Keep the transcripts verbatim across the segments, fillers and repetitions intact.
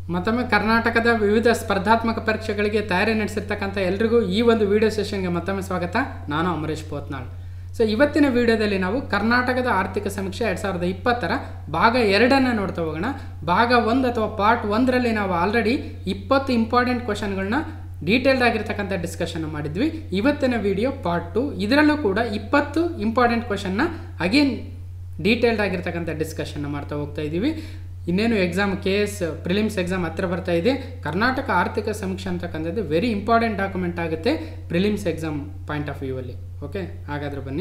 ಮತ್ತೊಮ್ಮೆ ಕರ್ನಾಟಕದ ವಿವಿಧ ಸ್ಪರ್ಧಾತ್ಮಕ ಪರೀಕ್ಷೆಗಳಿಗೆ ತಯಾರಿ ನಡೆಸಿರ್ತಕ್ಕಂಥ ಎಲ್ರಿಗೂ ಈ ಒಂದು ವಿಡಿಯೋ ಸೆಷನ್ಗೆ ಮತ್ತೊಮ್ಮೆ ಸ್ವಾಗತ. ನಾನು ಅಮರೇಶ್ ಪೋತ್ನಾಳ್. ಸೊ ಇವತ್ತಿನ ವಿಡಿಯೋದಲ್ಲಿ ನಾವು ಕರ್ನಾಟಕದ ಆರ್ಥಿಕ ಸಮೀಕ್ಷೆ ಎರಡು ಸಾವಿರದ ಇಪ್ಪತ್ತರ ಭಾಗ ಎರಡನ್ನು ನೋಡ್ತಾ ಹೋಗೋಣ. ಭಾಗ ಒಂದು ಅಥವಾ ಪಾರ್ಟ್ ಒಂದರಲ್ಲಿ ನಾವು ಆಲ್ರೆಡಿ ಇಪ್ಪತ್ತು ಇಂಪಾರ್ಟೆಂಟ್ ಕ್ವಶನ್ಗಳನ್ನ ಡೀಟೇಲ್ಡ್ ಆಗಿರ್ತಕ್ಕಂಥ ಡಿಸ್ಕಷನ್ ಮಾಡಿದ್ವಿ. ಇವತ್ತಿನ ವಿಡಿಯೋ ಪಾರ್ಟ್ ಟು, ಇದರಲ್ಲೂ ಕೂಡ ಇಪ್ಪತ್ತು ಇಂಪಾರ್ಟೆಂಟ್ ಕ್ವಶನ್ನ ಅಗೇನ್ ಡೀಟೇಲ್ಡ್ ಆಗಿರ್ತಕ್ಕಂಥ ಡಿಸ್ಕಷನ್ ಮಾಡ್ತಾ ಹೋಗ್ತಾ ಇದ್ದೀವಿ. ಇನ್ನೇನು exam K S prelims exam ಹತ್ರ ಬರ್ತಾ ಇದೆ. ಕರ್ನಾಟಕ ಆರ್ಥಿಕ ಸಮೀಕ್ಷೆ ಅಂತಕ್ಕಂಥದ್ದು ವೆರಿ ಇಂಪಾರ್ಟೆಂಟ್ ಡಾಕ್ಯುಮೆಂಟ್ ಆಗುತ್ತೆ prelims exam point of view ಅಲ್ಲಿ. ಓಕೆ, ಹಾಗಾದ್ರೆ ಬನ್ನಿ.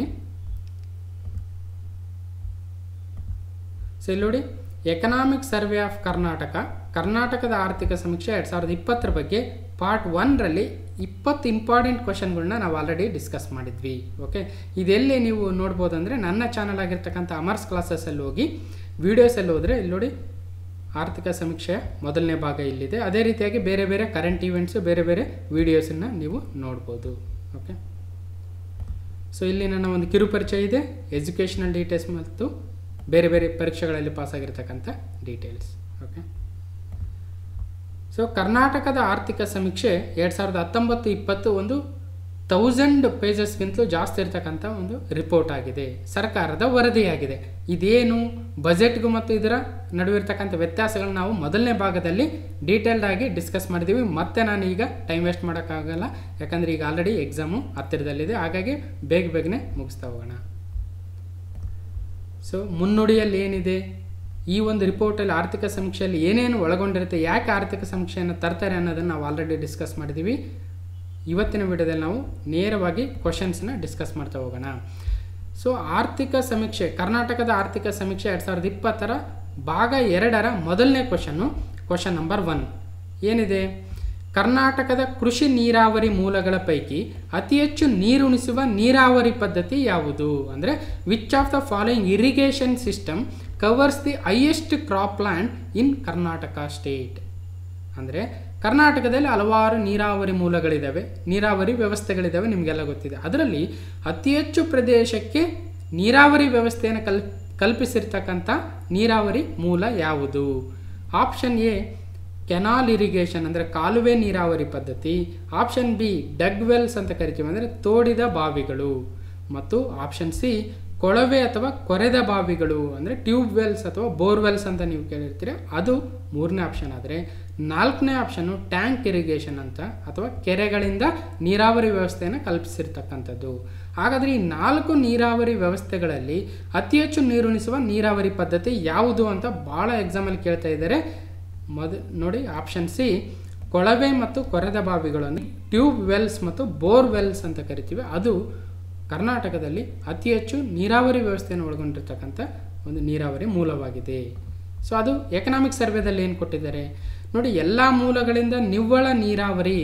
ಸೊ ಇಲ್ಲಿ ನೋಡಿ, ಎಕನಾಮಿಕ್ ಸರ್ವೆ ಆಫ್ ಕರ್ನಾಟಕ, ಕರ್ನಾಟಕದ ಆರ್ಥಿಕ ಸಮೀಕ್ಷೆ ಎರಡು ಸಾವಿರದ ಇಪ್ಪತ್ತರ ಬಗ್ಗೆ ಪಾರ್ಟ್ ಒನ್ರಲ್ಲಿ ಇಪ್ಪತ್ತು ಇಂಪಾರ್ಟೆಂಟ್ ಕ್ವಶನ್ಗಳನ್ನ ನಾವು ಆಲ್ರೆಡಿ ಡಿಸ್ಕಸ್ ಮಾಡಿದ್ವಿ. ಓಕೆ, ಇದೆಲ್ಲಿ ನೀವು ನೋಡ್ಬೋದು ಅಂದರೆ ನನ್ನ ಚಾನಲ್ ಆಗಿರ್ತಕ್ಕಂಥ ಅಮರ್ಸ್ ಕ್ಲಾಸಸ್ಸಲ್ಲಿ ಹೋಗಿ ವಿಡಿಯೋಸಲ್ಲಿ ಹೋದರೆ ಇಲ್ಲಿ ನೋಡಿ ಆರ್ಥಿಕ ಸಮೀಕ್ಷೆಯ ಮೊದಲನೇ ಭಾಗ ಇಲ್ಲಿದೆ. ಅದೇ ರೀತಿಯಾಗಿ ಬೇರೆ ಬೇರೆ ಕರೆಂಟ್ ಈವೆಂಟ್ಸು ಬೇರೆ ಬೇರೆ ವಿಡಿಯೋಸನ್ನು ನೀವು ನೋಡ್ಬೋದು. ಓಕೆ, ಸೊ ಇಲ್ಲಿ ನನ್ನ ಒಂದು ಕಿರು ಪರಿಚಯ ಇದೆ, ಎಜುಕೇಷನಲ್ ಡೀಟೇಲ್ಸ್ ಮತ್ತು ಬೇರೆ ಬೇರೆ ಪರೀಕ್ಷೆಗಳಲ್ಲಿ ಪಾಸಾಗಿರ್ತಕ್ಕಂಥ ಡೀಟೇಲ್ಸ್. ಓಕೆ, ಸೊ ಕರ್ನಾಟಕದ ಆರ್ಥಿಕ ಸಮೀಕ್ಷೆ ಎರಡು ಸಾವಿರದ ಹತ್ತೊಂಬತ್ತು ಇಪ್ಪತ್ತು ಒಂದು ತೌಸಂಡ್ ಪೇಜಸ್ಗಿಂತಲೂ ಜಾಸ್ತಿ ಇರ್ತಕ್ಕಂಥ ಒಂದು ರಿಪೋರ್ಟ್ ಆಗಿದೆ, ಸರ್ಕಾರದ ವರದಿಯಾಗಿದೆ. ಇದೇನು ಬಜೆಟ್ಗೂ ಮತ್ತು ಇದರ ನಡುವಿರ್ತಕ್ಕಂಥ ವ್ಯತ್ಯಾಸಗಳನ್ನ ನಾವು ಮೊದಲನೇ ಭಾಗದಲ್ಲಿ ಡೀಟೇಲ್ಡ್ ಆಗಿ ಡಿಸ್ಕಸ್ ಮಾಡಿದ್ದೀವಿ. ಮತ್ತೆ ನಾನು ಈಗ ಟೈಮ್ ವೇಸ್ಟ್ ಮಾಡೋಕ್ಕಾಗಲ್ಲ, ಯಾಕಂದರೆ ಈಗ ಆಲ್ರೆಡಿ ಎಕ್ಸಾಮು ಹತ್ತಿರದಲ್ಲಿದೆ. ಹಾಗಾಗಿ ಬೇಗ ಬೇಗನೆ ಮುಗಿಸ್ತಾ ಹೋಗೋಣ. ಸೊ ಮುನ್ನುಡಿಯಲ್ಲಿ ಏನಿದೆ, ಈ ಒಂದು ರಿಪೋರ್ಟಲ್ಲಿ ಆರ್ಥಿಕ ಸಮೀಕ್ಷೆಯಲ್ಲಿ ಏನೇನು ಒಳಗೊಂಡಿರುತ್ತೆ, ಯಾಕೆ ಆರ್ಥಿಕ ಸಮೀಕ್ಷೆಯನ್ನು ತರ್ತಾರೆ ಅನ್ನೋದನ್ನು ನಾವು ಆಲ್ರೆಡಿ ಡಿಸ್ಕಸ್ ಮಾಡಿದ್ದೀವಿ. ಇವತ್ತಿನ ವಿಡಿಯೋದಲ್ಲಿ ನಾವು ನೇರವಾಗಿ ಕ್ವಶನ್ಸ್ನ ಡಿಸ್ಕಸ್ ಮಾಡ್ತಾ ಹೋಗೋಣ. ಸೊ ಆರ್ಥಿಕ ಸಮೀಕ್ಷೆ, ಕರ್ನಾಟಕದ ಆರ್ಥಿಕ ಸಮೀಕ್ಷೆ ಎರಡು ಸಾವಿರದ ಇಪ್ಪತ್ತರ ಭಾಗ ಎರಡರ ಮೊದಲನೇ ಕ್ವಶನ್ನು, ಕ್ವಶನ್ ನಂಬರ್ ಒನ್ ಏನಿದೆ, ಕರ್ನಾಟಕದ ಕೃಷಿ ನೀರಾವರಿ ಮೂಲಗಳ ಪೈಕಿ ಅತಿ ಹೆಚ್ಚು ನೀರುಣಿಸುವ ನೀರಾವರಿ ಪದ್ಧತಿ ಯಾವುದು? ಅಂದರೆ which of the following irrigation system covers the highest crop land in Karnataka state? ಅಂದರೆ ಕರ್ನಾಟಕದಲ್ಲಿ ಹಲವಾರು ನೀರಾವರಿ ಮೂಲಗಳಿದ್ದಾವೆ, ನೀರಾವರಿ ವ್ಯವಸ್ಥೆಗಳಿದ್ದಾವೆ, ನಿಮಗೆಲ್ಲ ಗೊತ್ತಿದೆ. ಅದರಲ್ಲಿ ಅತಿ ಹೆಚ್ಚು ಪ್ರದೇಶಕ್ಕೆ ನೀರಾವರಿ ವ್ಯವಸ್ಥೆಯನ್ನು ಕಲ್ ಕಲ್ಪಿಸಿರ್ತಕ್ಕಂಥ ನೀರಾವರಿ ಮೂಲ ಯಾವುದು? ಆಪ್ಷನ್ ಎ ಕೆನಾಲ್ ಇರಿಗೇಷನ್ ಅಂದರೆ ಕಾಲುವೆ ನೀರಾವರಿ ಪದ್ಧತಿ. ಆಪ್ಷನ್ ಬಿ ಡಗ್ ವೆಲ್ಸ್ ಅಂತ ಕರಿತೀವಿ, ಅಂದರೆ ತೋಡಿದ ಬಾವಿಗಳು. ಮತ್ತು ಆಪ್ಷನ್ ಸಿ ಕೊಳವೆ ಅಥವಾ ಕೊರೆದ ಬಾವಿಗಳು, ಅಂದರೆ ಟ್ಯೂಬ್ ವೆಲ್ಸ್ ಅಥವಾ ಬೋರ್ವೆಲ್ಸ್ ಅಂತ ನೀವು ಕೇಳಿರ್ತೀರ, ಅದು ಮೂರನೇ ಆಪ್ಷನ್. ಆದರೆ ನಾಲ್ಕನೇ ಆಪ್ಷನ್ನು ಟ್ಯಾಂಕ್ ಇರಿಗೇಷನ್ ಅಂತ ಅಥವಾ ಕೆರೆಗಳಿಂದ ನೀರಾವರಿ ವ್ಯವಸ್ಥೆಯನ್ನು ಕಲ್ಪಿಸಿರ್ತಕ್ಕಂಥದ್ದು. ಹಾಗಾದರೆ ಈ ನಾಲ್ಕು ನೀರಾವರಿ ವ್ಯವಸ್ಥೆಗಳಲ್ಲಿ ಅತಿ ಹೆಚ್ಚು ನೀರುಣಿಸುವ ನೀರಾವರಿ ಪದ್ಧತಿ ಯಾವುದು ಅಂತ ಭಾಳ ಎಕ್ಸಾಮಲ್ಲಿ ಕೇಳ್ತಾ ಇದ್ದಾರೆ. ಮೊದ ನೋಡಿ, ಆಪ್ಷನ್ ಸಿ ಕೊಳವೆ ಮತ್ತು ಕೊರೆದ ಬಾವಿಗಳು ಅಂದರೆ ಟ್ಯೂಬ್ ವೆಲ್ಸ್ ಮತ್ತು ಬೋರ್ ವೆಲ್ಸ್ ಅಂತ ಕರಿತೀವಿ, ಅದು ಕರ್ನಾಟಕದಲ್ಲಿ ಅತಿ ಹೆಚ್ಚು ನೀರಾವರಿ ವ್ಯವಸ್ಥೆಯನ್ನು ಒಳಗೊಂಡಿರ್ತಕ್ಕಂಥ ಒಂದು ನೀರಾವರಿ ಮೂಲವಾಗಿದೆ. ಸೊ ಅದು ಎಕನಾಮಿಕ್ ಸರ್ವೆದಲ್ಲಿ ಏನು ಕೊಟ್ಟಿದ್ದಾರೆ ನೋಡಿ, ಎಲ್ಲ ಮೂಲಗಳಿಂದ ನಿವ್ವಳ ನೀರಾವರಿ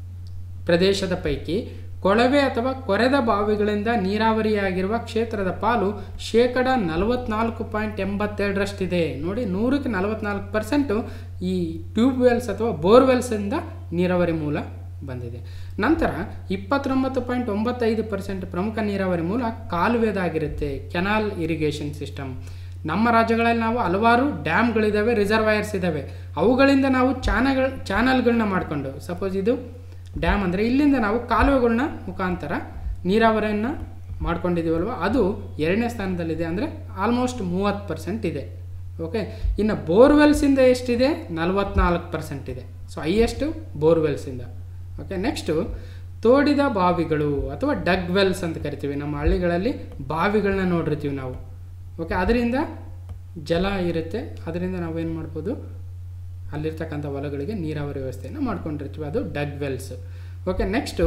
ಪ್ರದೇಶದ ಪೈಕಿ ಕೊಳವೆ ಅಥವಾ ಕೊರೆದ ಬಾವಿಗಳಿಂದ ನೀರಾವರಿಯಾಗಿರುವ ಕ್ಷೇತ್ರದ ಪಾಲು ಶೇಕಡ ನಲವತ್ನಾಲ್ಕು ಪಾಯಿಂಟ್ ಎಂಬತ್ತೆರಡರಷ್ಟಿದೆ. ನೋಡಿ, ನೂರಕ್ಕೆ ನಲವತ್ನಾಲ್ಕು ಪರ್ಸೆಂಟು ಈ ಟ್ಯೂಬ್ ವೆಲ್ಸ್ ಅಥವಾ ಬೋರ್ವೆಲ್ಸಿಂದ ನೀರಾವರಿ ಮೂಲ ಬಂದಿದೆ. ನಂತರ ಇಪ್ಪತ್ತೊಂಬತ್ತು ಪಾಯಿಂಟ್ ಒಂಬತ್ತೈದು ಪರ್ಸೆಂಟ್ ಪ್ರಮುಖ ನೀರಾವರಿ ಮೂಲ ಕಾಲುವೆದಾಗಿರುತ್ತೆ, ಕೆನಾಲ್ ಇರಿಗೇಷನ್ ಸಿಸ್ಟಮ್. ನಮ್ಮ ರಾಜ್ಯಗಳಲ್ಲಿ ನಾವು ಹಲವಾರು ಡ್ಯಾಮ್ಗಳಿದ್ದಾವೆ, ರಿಸರ್ವಾಯರ್ಸ್ ಇದ್ದಾವೆ, ಅವುಗಳಿಂದ ನಾವು ಚಾನಲ್ ಚಾನಲ್ಗಳನ್ನ ಮಾಡಿಕೊಂಡು, ಸಪೋಸ್ ಇದು ಡ್ಯಾಮ್ ಅಂದರೆ ಇಲ್ಲಿಂದ ನಾವು ಕಾಲುವೆಗಳನ್ನ ಮುಖಾಂತರ ನೀರಾವರಿಯನ್ನು ಮಾಡ್ಕೊಂಡಿದ್ದೀವಲ್ವ, ಅದು ಎರಡನೇ ಸ್ಥಾನದಲ್ಲಿದೆ, ಅಂದರೆ ಆಲ್ಮೋಸ್ಟ್ ಮೂವತ್ತು ಪರ್ಸೆಂಟ್ ಇದೆ. ಓಕೆ, ಇನ್ನು ಬೋರ್ವೆಲ್ಸಿಂದ ಎಷ್ಟಿದೆ? ನಲವತ್ನಾಲ್ಕು ಪರ್ಸೆಂಟ್ ಇದೆ. ಸೊ ಹೈಯೆಸ್ಟು ಬೋರ್ವೆಲ್ಸಿಂದ. ಓಕೆ, ನೆಕ್ಸ್ಟು ತೋಡಿದ ಬಾವಿಗಳು ಅಥವಾ ಡಗ್ ವೆಲ್ಸ್ ಅಂತ ಕರಿತೀವಿ. ನಮ್ಮ ಹಳ್ಳಿಗಳಲ್ಲಿ ಬಾವಿಗಳನ್ನ ನೋಡಿರ್ತೀವಿ ನಾವು. ಓಕೆ, ಅದರಿಂದ ಜಲ ಇರುತ್ತೆ, ಅದರಿಂದ ನಾವೇನು ಮಾಡ್ಬೋದು, ಅಲ್ಲಿರ್ತಕ್ಕಂಥ ಹೊಲಗಳಿಗೆ ನೀರಾವರಿ ವ್ಯವಸ್ಥೆಯನ್ನು ಮಾಡ್ಕೊಂಡಿರ್ತೀವಿ, ಅದು ಡಗ್ ವೆಲ್ಸ್. ಓಕೆ, ನೆಕ್ಸ್ಟು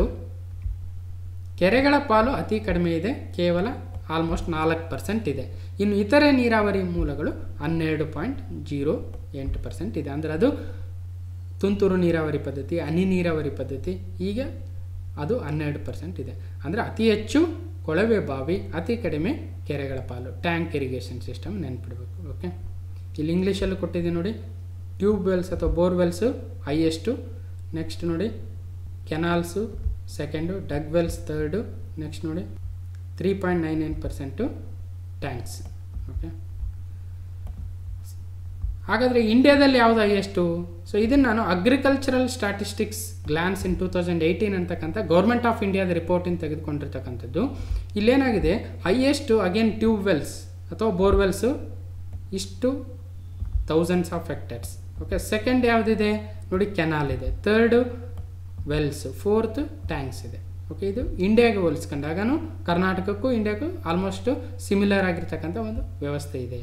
ಕೆರೆಗಳ ಪಾಲು ಅತಿ ಕಡಿಮೆ ಇದೆ, ಕೇವಲ ಆಲ್ಮೋಸ್ಟ್ ನಾಲ್ಕು ಪರ್ಸೆಂಟ್ ಇದೆ. ಇನ್ನು ಇತರೆ ನೀರಾವರಿ ಮೂಲಗಳು ಹನ್ನೆರಡು ಪಾಯಿಂಟ್ ಜೀರೋ ಎಂಟು ಪರ್ಸೆಂಟ್ ಇದೆ. ಅಂದರೆ ಅದು ತುಂತುರು ನೀರಾವರಿ ಪದ್ಧತಿ, ಹನಿ ನೀರಾವರಿ ಪದ್ಧತಿ, ಈಗ ಅದು ಹನ್ನೆರಡು ಪರ್ಸೆಂಟ್ ಇದೆ. ಅಂದರೆ ಅತಿ ಹೆಚ್ಚು ಕೊಳವೆ ಬಾವಿ, ಅತಿ ಕಡಿಮೆ ಕೆರೆಗಳ ಪಾಲು, ಟ್ಯಾಂಕ್ ಇರಿಗೇಷನ್ ಸಿಸ್ಟಮ್ ನೆನ್ಪಿಡಬೇಕು. ಓಕೆ, ಇಲ್ಲಿ ಇಂಗ್ಲೀಷಲ್ಲೂ ಕೊಟ್ಟಿದೆ ನೋಡಿ, ಟ್ಯೂಬ್ ವೆಲ್ಸ್ ಅಥವಾ ಬೋರ್ವೆಲ್ಸು ಹೈಯೆಸ್ಟು, ನೆಕ್ಸ್ಟ್ ನೋಡಿ canals second, dug wells third, next ನೋಡಿ three point nine nine percent tanks. Okay, ಹಾಗಾದರೆ ಇಂಡಿಯಾದಲ್ಲಿ ಯಾವುದು ಹೈಯೆಸ್ಟು? ಸೊ ಸೊ ಇದನ್ನು ನಾನು agricultural statistics glance in two thousand eighteen ಅಂತಕ್ಕಂಥ ಗೌರ್ಮೆಂಟ್ ಆಫ್ ಇಂಡಿಯಾದ ರಿಪೋರ್ಟಿಂದ ತೆಗೆದುಕೊಂಡಿರ್ತಕ್ಕಂಥದ್ದು. ಇಲ್ಲೇನಾಗಿದೆ, ಹೈಯೆಸ್ಟು ಅಗೇನ್ ಟ್ಯೂಬ್ ವೆಲ್ಸ್ ಅಥವಾ ಬೋರ್ವೆಲ್ಸು ಇಷ್ಟು thousands of hectares. Okay, second ಯಾವುದಿದೆ ನೋಡಿ, ಕೆನಾಲ್ ಇದೆ. ಥರ್ಡು ವೆಲ್ಸ್, ಫೋರ್ತ್ ಟ್ಯಾಂಕ್ಸ್ ಇದೆ. ಓಕೆ, ಇದು ಇಂಡಿಯಾಗೆ ಹೋಲಿಸ್ಕೊಂಡಾಗನು ಕರ್ನಾಟಕಕ್ಕೂ ಇಂಡಿಯಾಗೂ ಆಲ್ಮೋಸ್ಟ್ ಸಿಮಿಲರ್ ಆಗಿರ್ತಕ್ಕಂಥ ಒಂದು ವ್ಯವಸ್ಥೆ ಇದೆ.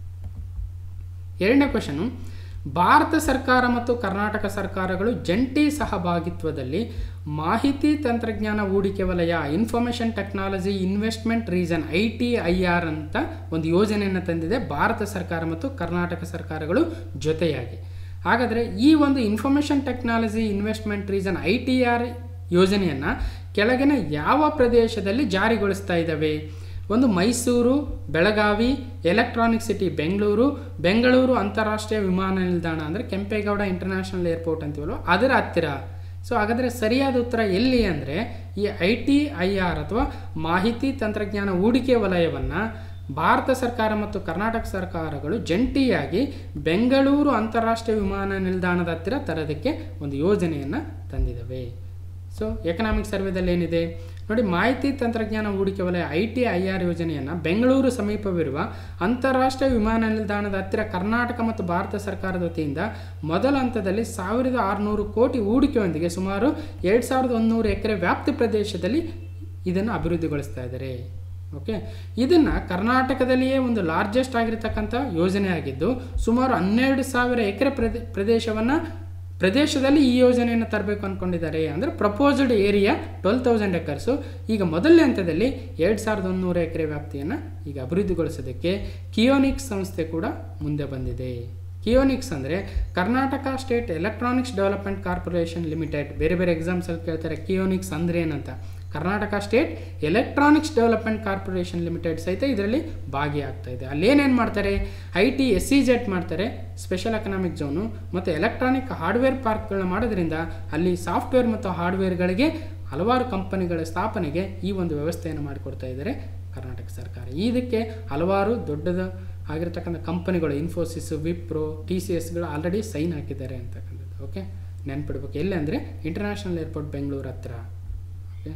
ಎರಡನೇ ಕ್ವಶನು, ಭಾರತ ಸರ್ಕಾರ ಮತ್ತು ಕರ್ನಾಟಕ ಸರ್ಕಾರಗಳು ಜಂಟಿ ಸಹಭಾಗಿತ್ವದಲ್ಲಿ ಮಾಹಿತಿ ತಂತ್ರಜ್ಞಾನ ಹೂಡಿಕೆ ವಲಯ information technology investment region I T I R ಅಂತ ಒಂದು ಯೋಜನೆಯನ್ನು ತಂದಿದೆ ಭಾರತ ಸರ್ಕಾರ ಮತ್ತು ಕರ್ನಾಟಕ ಸರ್ಕಾರಗಳು ಜೊತೆಯಾಗಿ. ಹಾಗಾದರೆ ಈ ಒಂದು information technology investment region I T R ಯೋಜನೆಯನ್ನು ಕೆಳಗಿನ ಯಾವ ಪ್ರದೇಶದಲ್ಲಿ ಜಾರಿಗೊಳಿಸ್ತಾ ಇದ್ದಾವೆ? ಒಂದು ಮೈಸೂರು, ಬೆಳಗಾವಿ, ಎಲೆಕ್ಟ್ರಾನಿಕ್ ಸಿಟಿ ಬೆಂಗಳೂರು, ಬೆಂಗಳೂರು ಅಂತಾರಾಷ್ಟ್ರೀಯ ವಿಮಾನ ನಿಲ್ದಾಣ ಅಂದರೆ ಕೆಂಪೇಗೌಡ ಇಂಟರ್ನ್ಯಾಷನಲ್ ಏರ್ಪೋರ್ಟ್ ಅಂತೀವಲ್ವ ಅದರ ಹತ್ತಿರ. ಸೊ ಹಾಗಾದರೆ ಸರಿಯಾದ ಉತ್ತರ ಎಲ್ಲಿ ಅಂದರೆ ಈ ಐ ಟಿ ಐ ಆರ್ ಅಥವಾ ಮಾಹಿತಿ ತಂತ್ರಜ್ಞಾನ ಹೂಡಿಕೆ ವಲಯವನ್ನು ಭಾರತ ಸರ್ಕಾರ ಮತ್ತು ಕರ್ನಾಟಕ ಸರ್ಕಾರಗಳು ಜಂಟಿಯಾಗಿ ಬೆಂಗಳೂರು ಅಂತಾರಾಷ್ಟ್ರೀಯ ವಿಮಾನ ನಿಲ್ದಾಣದ ಹತ್ತಿರ ತರೋದಕ್ಕೆ ಒಂದು ಯೋಜನೆಯನ್ನು ತಂದಿದ್ದಾವೆ. ಸೊ ಎಕನಾಮಿಕ್ ಸರ್ವೆದಲ್ಲಿ ಏನಿದೆ ನೋಡಿ, ಮಾಹಿತಿ ತಂತ್ರಜ್ಞಾನ ಹೂಡಿಕೆ ವಲಯ ಐ ಟಿ ಐ ಆರ್ ಯೋಜನೆಯನ್ನು ಬೆಂಗಳೂರು ಸಮೀಪವಿರುವ ಅಂತಾರಾಷ್ಟ್ರೀಯ ವಿಮಾನ ನಿಲ್ದಾಣದ ಹತ್ತಿರ ಕರ್ನಾಟಕ ಮತ್ತು ಭಾರತ ಸರ್ಕಾರದ ವತಿಯಿಂದ ಮೊದಲ ಹಂತದಲ್ಲಿ ಸಾವಿರದ ಆರುನೂರು ಕೋಟಿ ಹೂಡಿಕೆಯೊಂದಿಗೆ ಸುಮಾರು ಎರಡು ಸಾವಿರದ ಒಂದುನೂರು ಎಕರೆ ವ್ಯಾಪ್ತಿ ಪ್ರದೇಶದಲ್ಲಿ ಇದನ್ನು ಅಭಿವೃದ್ಧಿಗೊಳಿಸ್ತಾ ಇದ್ದಾರೆ. ಓಕೆ, ಇದನ್ನು ಕರ್ನಾಟಕದಲ್ಲಿಯೇ ಒಂದು ಲಾರ್ಜೆಸ್ಟ್ ಆಗಿರ್ತಕ್ಕಂಥ ಯೋಜನೆ ಆಗಿದ್ದು ಸುಮಾರು ಹನ್ನೆರಡು ಸಾವಿರ ಎಕರೆ ಪ್ರದೇ ಪ್ರದೇಶವನ್ನು ಪ್ರದೇಶದಲ್ಲಿ ಈ ಯೋಜನೆಯನ್ನು ತರಬೇಕು ಅಂದ್ಕೊಂಡಿದ್ದಾರೆ. ಅಂದರೆ proposed area twelve thousand acres. ಈಗ ಮೊದಲನೇ ಹಂತದಲ್ಲಿ ಎರಡು ಸಾವಿರದ ಒಂದುನೂರು ಎಕರೆ ವ್ಯಾಪ್ತಿಯನ್ನು ಈಗ ಅಭಿವೃದ್ಧಿಗೊಳಿಸೋದಕ್ಕೆ ಕಿಯೋನಿಕ್ಸ್ ಸಂಸ್ಥೆ ಕೂಡ ಮುಂದೆ ಬಂದಿದೆ. ಕಿಯೋನಿಕ್ಸ್ ಅಂದರೆ Karnataka state electronics development corporation limited. ಬೇರೆ ಬೇರೆ ಎಕ್ಸಾಮ್ಸಲ್ಲಿ ಕೇಳ್ತಾರೆ ಕಿಯೋನಿಕ್ಸ್ ಅಂದರೆ ಏನಂತ. Karnataka state electronics development corporation limited ಸಹಿತ ಇದರಲ್ಲಿ ಭಾಗಿಯಾಗ್ತಾ ಇದೆ. ಅಲ್ಲೇನೇನು ಮಾಡ್ತಾರೆ, I T S C Z ಮಾಡ್ತಾರೆ, ಸ್ಪೆಷಲ್ ಎಕನಾಮಿಕ್ ಝೋನು, ಮತ್ತು ಎಲೆಕ್ಟ್ರಾನಿಕ್ ಹಾರ್ಡ್ವೇರ್ ಪಾರ್ಕ್ಗಳನ್ನ ಮಾಡೋದ್ರಿಂದ ಅಲ್ಲಿ ಸಾಫ್ಟ್ವೇರ್ ಮತ್ತು ಹಾರ್ಡ್ವೇರ್ಗಳಿಗೆ ಹಲವಾರು ಕಂಪನಿಗಳ ಸ್ಥಾಪನೆಗೆ ಈ ಒಂದು ವ್ಯವಸ್ಥೆಯನ್ನು ಮಾಡಿಕೊಡ್ತಾ ಇದ್ದಾರೆ ಕರ್ನಾಟಕ ಸರ್ಕಾರ. ಇದಕ್ಕೆ ಹಲವಾರು ದೊಡ್ಡದ ಆಗಿರ್ತಕ್ಕಂಥ ಕಂಪನಿಗಳು ಇನ್ಫೋಸಿಸ್, ವಿಪ್ರೋ, ಟಿ ಸಿ ಎಸ್ಗಳು ಆಲ್ರೆಡಿ ಸೈನ್ ಹಾಕಿದ್ದಾರೆ ಅಂತಕ್ಕಂಥದ್ದು. ಓಕೆ, ನೆನ್ಪಿಡ್ಬೇಕು. ಎಲ್ಲಿ ಅಂದರೆ ಇಂಟರ್ನ್ಯಾಷನಲ್ ಏರ್ಪೋರ್ಟ್ ಬೆಂಗಳೂರು ಹತ್ರ. ಓಕೆ,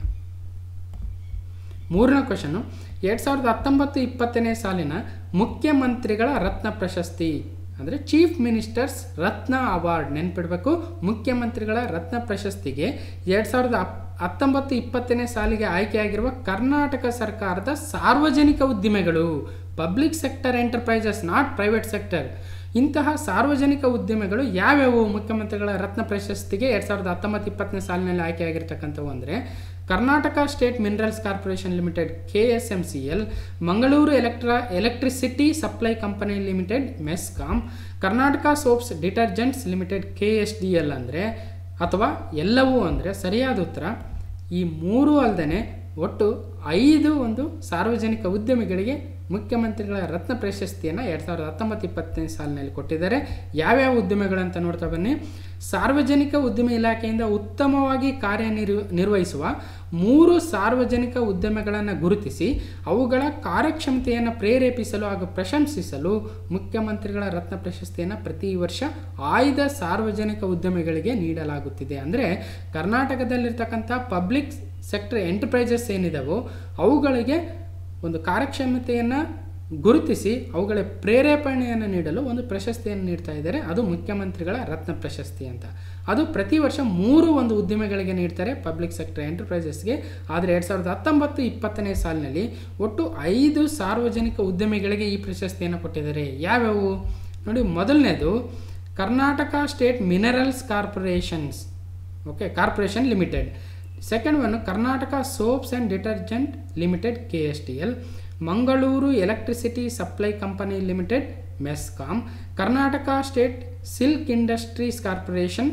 ಮೂರನೇ ಕ್ವಶನು, ಎರಡು ಸಾವಿರದ ಹತ್ತೊಂಬತ್ತು ಇಪ್ಪತ್ತನೇ ಸಾಲಿನ ಮುಖ್ಯಮಂತ್ರಿಗಳ ರತ್ನ ಪ್ರಶಸ್ತಿ ಅಂದರೆ ಚೀಫ್ ಮಿನಿಸ್ಟರ್ಸ್ ರತ್ನ ಅವಾರ್ಡ್. ನೆನ್ಪಿಡಬೇಕು, ಮುಖ್ಯಮಂತ್ರಿಗಳ ರತ್ನ ಪ್ರಶಸ್ತಿಗೆ ಎರಡು ಸಾವಿರದ ಹತ್ತೊಂಬತ್ತು ಇಪ್ಪತ್ತನೇ ಸಾಲಿಗೆ ಆಯ್ಕೆಯಾಗಿರುವ ಕರ್ನಾಟಕ ಸರ್ಕಾರದ ಸಾರ್ವಜನಿಕ ಉದ್ದಿಮೆಗಳು, public sector enterprises, not private sector, ಇಂತಹ ಸಾರ್ವಜನಿಕ ಉದ್ಯಮಗಳು ಯಾವ್ಯಾವು ಮುಖ್ಯಮಂತ್ರಿಗಳ ರತ್ನ ಪ್ರಶಸ್ತಿಗೆ ಎರಡು ಸಾವಿರದ ಹತ್ತೊಂಬತ್ತು ಇಪ್ಪತ್ತನೇ ಸಾಲಿನಲ್ಲಿ ಆಯ್ಕೆಯಾಗಿರ್ತಕ್ಕಂಥವು ಅಂದರೆ Karnataka state minerals corporation limited K S M C L, Mangaluru electra electricity supply company limited MESCOM, Karnataka soaps detergents limited K S D L ಅಂದರೆ ಅಥವಾ ಎಲ್ಲವೂ ಅಂದರೆ ಸರಿಯಾದ ಉತ್ತರ ಈ ಮೂರು ಅಲ್ಲದೆ ಒಟ್ಟು ಐದು ಒಂದು ಸಾರ್ವಜನಿಕ ಉದ್ಯಮಿಗಳಿಗೆ ಮುಖ್ಯಮಂತ್ರಿಗಳ ರತ್ನ ಪ್ರಶಸ್ತಿಯನ್ನು ಎರಡು ಸಾವಿರದ ಹತ್ತೊಂಬತ್ತು ಇಪ್ಪತ್ತನೇ ಸಾಲಿನಲ್ಲಿ ಕೊಟ್ಟಿದ್ದಾರೆ. ಯಾವ್ಯಾವ ಉದ್ಯಮಿಗಳಂತ ನೋಡ್ತಾ ಬನ್ನಿ. ಸಾರ್ವಜನಿಕ ಉದ್ಯಮ ಇಲಾಖೆಯಿಂದ ಉತ್ತಮವಾಗಿ ಕಾರ್ಯನಿರ್ವ ನಿರ್ವಹಿಸುವ ಮೂರು ಸಾರ್ವಜನಿಕ ಉದ್ಯಮಗಳನ್ನು ಗುರುತಿಸಿ ಅವುಗಳ ಕಾರ್ಯಕ್ಷಮತೆಯನ್ನು ಪ್ರೇರೇಪಿಸಲು ಹಾಗೂ ಪ್ರಶಂಸಿಸಲು ಮುಖ್ಯಮಂತ್ರಿಗಳ ರತ್ನ ಪ್ರಶಸ್ತಿಯನ್ನು ಪ್ರತಿ ವರ್ಷ ಆಯ್ದ ಸಾರ್ವಜನಿಕ ಉದ್ಯಮಿಗಳಿಗೆ ನೀಡಲಾಗುತ್ತಿದೆ. ಅಂದರೆ ಕರ್ನಾಟಕದಲ್ಲಿರ್ತಕ್ಕಂಥ ಪಬ್ಲಿಕ್ ಸೆಕ್ಟರ್ ಎಂಟರ್ಪ್ರೈಸಸ್ ಏನಿದಾವೋ ಅವುಗಳಿಗೆ ಒಂದು ಕಾರ್ಯಕ್ಷಮತೆಯನ್ನು ಗುರುತಿಸಿ ಅವುಗಳ ಪ್ರೇರೇಪಣೆಯನ್ನು ನೀಡಲು ಒಂದು ಪ್ರಶಸ್ತಿಯನ್ನು ನೀಡ್ತಾ ಇದ್ದಾರೆ. ಅದು ಮುಖ್ಯಮಂತ್ರಿಗಳ ರತ್ನ ಪ್ರಶಸ್ತಿ ಅಂತ. ಅದು ಪ್ರತಿ ವರ್ಷ ಮೂರು ಒಂದು ಉದ್ಯಮಿಗಳಿಗೆ ನೀಡ್ತಾರೆ, ಪಬ್ಲಿಕ್ ಸೆಕ್ಟರ್ ಎಂಟರ್ಪ್ರೈಸಸ್ಗೆ. ಆದರೆ ಎರಡು ಸಾವಿರದ ಹತ್ತೊಂಬತ್ತು ಇಪ್ಪತ್ತನೇ ಸಾಲಿನಲ್ಲಿ ಒಟ್ಟು ಐದು ಸಾರ್ವಜನಿಕ ಉದ್ಯಮಿಗಳಿಗೆ ಈ ಪ್ರಶಸ್ತಿಯನ್ನು ಕೊಟ್ಟಿದ್ದಾರೆ. ಯಾವ್ಯಾವು ನೋಡಿ, ಮೊದಲನೇದು Karnataka state minerals corporations okay corporation limited. Second one Karnataka soaps and detergent limited K S T L, Mangaluru electricity supply company limited MESCOM, Karnataka state silk industries corporation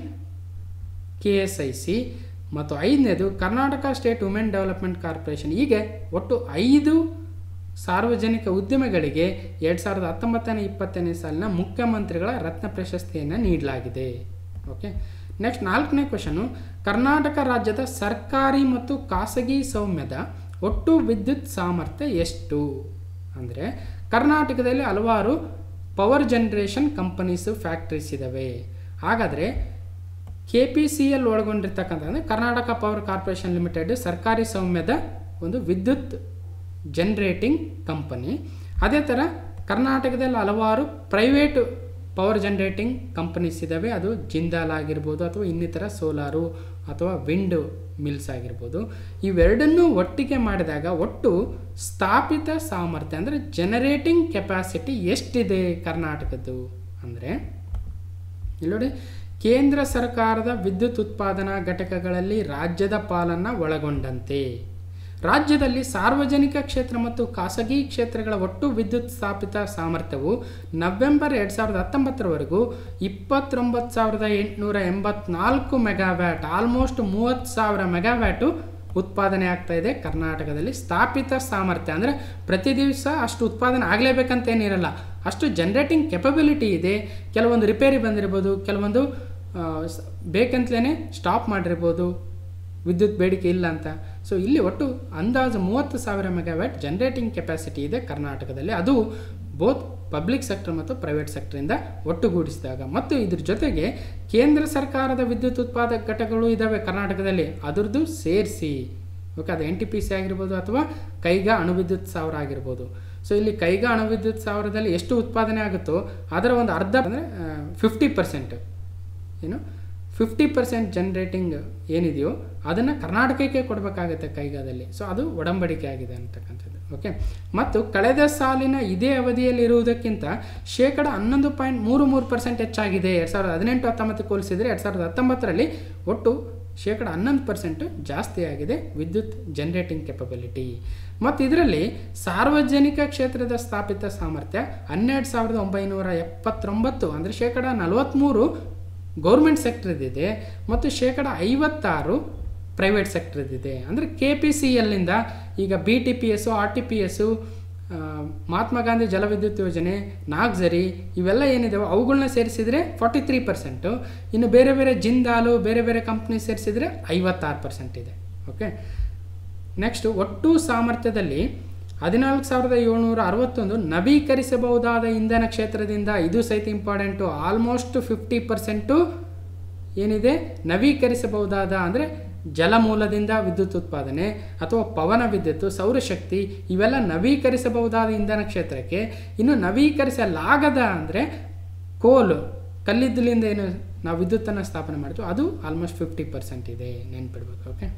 K S I C ಮತ್ತು ಐದನೇದು Karnataka state women development corporation. ಹೀಗೆ ಒಟ್ಟು ಐದು ಸಾರ್ವಜನಿಕ ಉದ್ಯಮಗಳಿಗೆ ಎರಡು ಸಾವಿರದ ಹತ್ತೊಂಬತ್ತನೇ ಇಪ್ಪತ್ತನೇ ಸಾಲಿನ ಮುಖ್ಯಮಂತ್ರಿಗಳ ರತ್ನ ಪ್ರಶಸ್ತಿಯನ್ನು ನೀಡಲಾಗಿದೆ. ಓಕೆ, ನೆಕ್ಸ್ಟ್ ನಾಲ್ಕನೇ ಕ್ವಶನು, ಕರ್ನಾಟಕ ರಾಜ್ಯದ ಸರ್ಕಾರಿ ಮತ್ತು ಖಾಸಗಿ ಸ್ವಾಮ್ಯದ ಒಟ್ಟು ವಿದ್ಯುತ್ ಸಾಮರ್ಥ್ಯ ಎಷ್ಟು? ಅಂದರೆ ಕರ್ನಾಟಕದಲ್ಲಿ ಹಲವಾರು ಪವರ್ ಜನರೇಷನ್ ಕಂಪನೀಸು ಫ್ಯಾಕ್ಟ್ರೀಸ್ ಇದ್ದಾವೆ. ಹಾಗಾದರೆ ಕೆ ಪಿ ಸಿ ಎಲ್ ಒಳಗೊಂಡಿರ್ತಕ್ಕಂಥ ಅಂದರೆ ಕರ್ನಾಟಕ ಪವರ್ ಕಾರ್ಪೊರೇಷನ್ ಲಿಮಿಟೆಡ್ ಸರ್ಕಾರಿ ಸ್ವಾಮ್ಯದ ಒಂದು ವಿದ್ಯುತ್ ಜನರೇಟಿಂಗ್ ಕಂಪನಿ. ಅದೇ ಥರ ಕರ್ನಾಟಕದಲ್ಲಿ ಹಲವಾರು ಪ್ರೈವೇಟ್ ಪವರ್ ಜನರೇಟಿಂಗ್ ಕಂಪನೀಸ್ ಇದ್ದಾವೆ. ಅದು ಜಿಂದಾಲ್ ಆಗಿರ್ಬೋದು ಅಥವಾ ಇನ್ನಿತರ ಸೋಲಾರು ಅಥವಾ ವಿಂಡ್ ಮಿಲ್ಸ್ ಆಗಿರ್ಬೋದು. ಇವೆರಡನ್ನೂ ಒಟ್ಟಿಗೆ ಮಾಡಿದಾಗ ಒಟ್ಟು ಸ್ಥಾಪಿತ ಸಾಮರ್ಥ್ಯ ಅಂದರೆ ಜನರೇಟಿಂಗ್ ಕೆಪಾಸಿಟಿ ಎಷ್ಟಿದೆ ಕರ್ನಾಟಕದ್ದು ಅಂದರೆ, ಇಲ್ಲಿ ನೋಡಿ, ಕೇಂದ್ರ ಸರ್ಕಾರದ ವಿದ್ಯುತ್ ಉತ್ಪಾದನಾ ಘಟಕಗಳಲ್ಲಿ ರಾಜ್ಯದ ಪಾಲನ್ನು ಒಳಗೊಂಡಂತೆ ರಾಜ್ಯದಲ್ಲಿ ಸಾರ್ವಜನಿಕ ಕ್ಷೇತ್ರ ಮತ್ತು ಖಾಸಗಿ ಕ್ಷೇತ್ರಗಳ ಒಟ್ಟು ವಿದ್ಯುತ್ ಸ್ಥಾಪಿತ ಸಾಮರ್ಥ್ಯವು ನವೆಂಬರ್ ಎರಡು ಸಾವಿರದ ಹತ್ತೊಂಬತ್ತರವರೆಗೂ ಇಪ್ಪತ್ತೊಂಬತ್ತು ಸಾವಿರದ ಎಂಟುನೂರ ಎಂಬತ್ನಾಲ್ಕು ಮೆಗಾವ್ಯಾಟ್, ಆಲ್ಮೋಸ್ಟ್ ಮೂವತ್ತು ಸಾವಿರ ಮೆಗಾವ್ಯಾಟು ಉತ್ಪಾದನೆ ಆಗ್ತಾ ಇದೆ ಕರ್ನಾಟಕದಲ್ಲಿ. ಸ್ಥಾಪಿತ ಸಾಮರ್ಥ್ಯ ಅಂದರೆ ಪ್ರತಿ ದಿವಸ ಅಷ್ಟು ಉತ್ಪಾದನೆ ಆಗಲೇಬೇಕಂತೇನಿರಲ್ಲ, ಅಷ್ಟು ಜನರೇಟಿಂಗ್ ಕೆಪಬಿಲಿಟಿ ಇದೆ. ಕೆಲವೊಂದು ರಿಪೇರಿ ಬಂದಿರ್ಬೋದು, ಕೆಲವೊಂದು ಬೇಕಂತಲೇ ಸ್ಟಾಪ್ ಮಾಡಿರ್ಬೋದು, ವಿದ್ಯುತ್ ಬೇಡಿಕೆ ಇಲ್ಲ ಅಂತ. ಸೊ ಇಲ್ಲಿ ಒಟ್ಟು ಅಂದಾಜು ಮೂವತ್ತು ಸಾವಿರ ಮೆಗಾವ್ಯಾಟ್ ಜನರೇಟಿಂಗ್ ಕೆಪಾಸಿಟಿ ಇದೆ ಕರ್ನಾಟಕದಲ್ಲಿ. ಅದು ಬೋತ್ ಪಬ್ಲಿಕ್ ಸೆಕ್ಟರ್ ಮತ್ತು ಪ್ರೈವೇಟ್ ಸೆಕ್ಟರಿಂದ ಒಟ್ಟುಗೂಡಿಸಿದಾಗ ಮತ್ತು ಇದ್ರ ಜೊತೆಗೆ ಕೇಂದ್ರ ಸರ್ಕಾರದ ವಿದ್ಯುತ್ ಉತ್ಪಾದಕ ಘಟಕಗಳು ಇದ್ದಾವೆ ಕರ್ನಾಟಕದಲ್ಲಿ, ಅದರದ್ದು ಸೇರಿಸಿ. ಓಕೆ, ಅದು ಎನ್ ಟಿ ಪಿ ಸಿ ಆಗಿರ್ಬೋದು ಅಥವಾ ಕೈಗಾ ಅಣುವಿದ್ಯುತ್ ಸಾವಿರ ಆಗಿರ್ಬೋದು. ಸೊ ಇಲ್ಲಿ ಕೈಗಾ ಅಣುವಿದ್ಯುತ್ ಸಾವಿರದಲ್ಲಿ ಎಷ್ಟು ಉತ್ಪಾದನೆ ಆಗುತ್ತೋ ಅದರ ಒಂದು ಅರ್ಧ ಅಂದರೆ ಫಿಫ್ಟಿ ಪರ್ಸೆಂಟ್ ಏನು ಫಿಫ್ಟಿ ಪರ್ಸೆಂಟ್ ಜನರೇಟಿಂಗ್ ಏನಿದೆಯೋ ಅದನ್ನು ಕರ್ನಾಟಕಕ್ಕೆ ಕೊಡಬೇಕಾಗುತ್ತೆ ಕೈಗಾದಲ್ಲಿ. ಸೊ ಅದು ಒಡಂಬಡಿಕೆ ಆಗಿದೆ ಅಂತಕ್ಕಂಥದ್ದು. ಓಕೆ, ಮತ್ತು ಕಳೆದ ಸಾಲಿನ ಇದೇ ಅವಧಿಯಲ್ಲಿ ಇರುವುದಕ್ಕಿಂತ ಶೇಕಡ ಹನ್ನೊಂದು ಪಾಯಿಂಟ್ ಮೂರು ಮೂರು ಪರ್ಸೆಂಟ್ ಹೆಚ್ಚಾಗಿದೆ. ಎರಡು ಸಾವಿರದ ಹದಿನೆಂಟು ಹತ್ತೊಂಬತ್ತಕ್ಕೆ ಹೋಲಿಸಿದರೆ ಎರಡು ಸಾವಿರದ ಹತ್ತೊಂಬತ್ತರಲ್ಲಿ ಒಟ್ಟು ಶೇಕಡ ಹನ್ನೊಂದು ಪರ್ಸೆಂಟು ಜಾಸ್ತಿ ಆಗಿದೆ ವಿದ್ಯುತ್ ಜನರೇಟಿಂಗ್ ಕೆಪಬಿಲಿಟಿ. ಮತ್ತು ಇದರಲ್ಲಿ ಸಾರ್ವಜನಿಕ ಕ್ಷೇತ್ರದ ಸ್ಥಾಪಿತ ಸಾಮರ್ಥ್ಯ ಹನ್ನೆರಡು ಸಾವಿರದ ಒಂಬೈನೂರ ಎಪ್ಪತ್ತೊಂಬತ್ತು ಅಂದರೆ ಶೇಕಡ ನಲವತ್ತ್ಮೂರು ಗೌರ್ಮೆಂಟ್ ಸೆಕ್ಟರ್ದಿದೆ ಮತ್ತು ಶೇಕಡ ಐವತ್ತಾರು ಪ್ರೈವೇಟ್ ಸೆಕ್ಟರ್ದಿದೆ. ಅಂದರೆ ಕೆ ಪಿ ಸಿ ಎಲ್ಲಿಂದ ಈಗ B T P S, R T P S, Mahatma Gandhi ಜಲವಿದ್ಯುತ್ ಯೋಜನೆ, ನಾಗ್ಜರಿ ಇವೆಲ್ಲ ಏನಿದಾವೆ ಅವುಗಳನ್ನ ಸೇರಿಸಿದರೆ ಫಾರ್ಟಿ ತ್ರೀ ಪರ್ಸೆಂಟು. ಇನ್ನು ಬೇರೆ ಬೇರೆ ಜಿಂದಾಲು ಬೇರೆ ಬೇರೆ ಕಂಪ್ನಿ ಸೇರಿಸಿದರೆ ಐವತ್ತಾರು ಪರ್ಸೆಂಟ್ ಇದೆ. ಓಕೆ, ನೆಕ್ಸ್ಟು ಒಟ್ಟು ಸಾಮರ್ಥ್ಯದಲ್ಲಿ ಹದಿನಾಲ್ಕು ಸಾವಿರದ ಏಳ್ನೂರ ಅರವತ್ತೊಂದು ನವೀಕರಿಸಬಹುದಾದ ಇಂಧನ ಕ್ಷೇತ್ರದಿಂದ, ಇದು ಸಹಿತ ಇಂಪಾರ್ಟೆಂಟು, ಆಲ್ಮೋಸ್ಟ್ ಫಿಫ್ಟಿ ಪರ್ಸೆಂಟು ಏನಿದೆ ನವೀಕರಿಸಬಹುದಾದ ಅಂದರೆ ಜಲಮೂಲದಿಂದ ವಿದ್ಯುತ್ ಉತ್ಪಾದನೆ ಅಥವಾ ಪವನ ವಿದ್ಯುತ್, ಸೌರಶಕ್ತಿ ಇವೆಲ್ಲ ನವೀಕರಿಸಬಹುದಾದ ಇಂಧನ ಕ್ಷೇತ್ರಕ್ಕೆ. ಇನ್ನು ನವೀಕರಿಸಲಾಗದ ಅಂದರೆ ಕೋಲು, ಕಲ್ಲಿದ್ದಲಿಂದ ಏನು ನಾವು ವಿದ್ಯುತ್ತನ್ನು ಸ್ಥಾಪನೆ ಮಾಡ್ತೀವಿ ಅದು ಆಲ್ಮೋಸ್ಟ್ ಫಿಫ್ಟಿ ಪರ್ಸೆಂಟ್ ಇದೆ, ನೆನ್ಪಿಡ್ಬೇಕು. ಓಕೆ,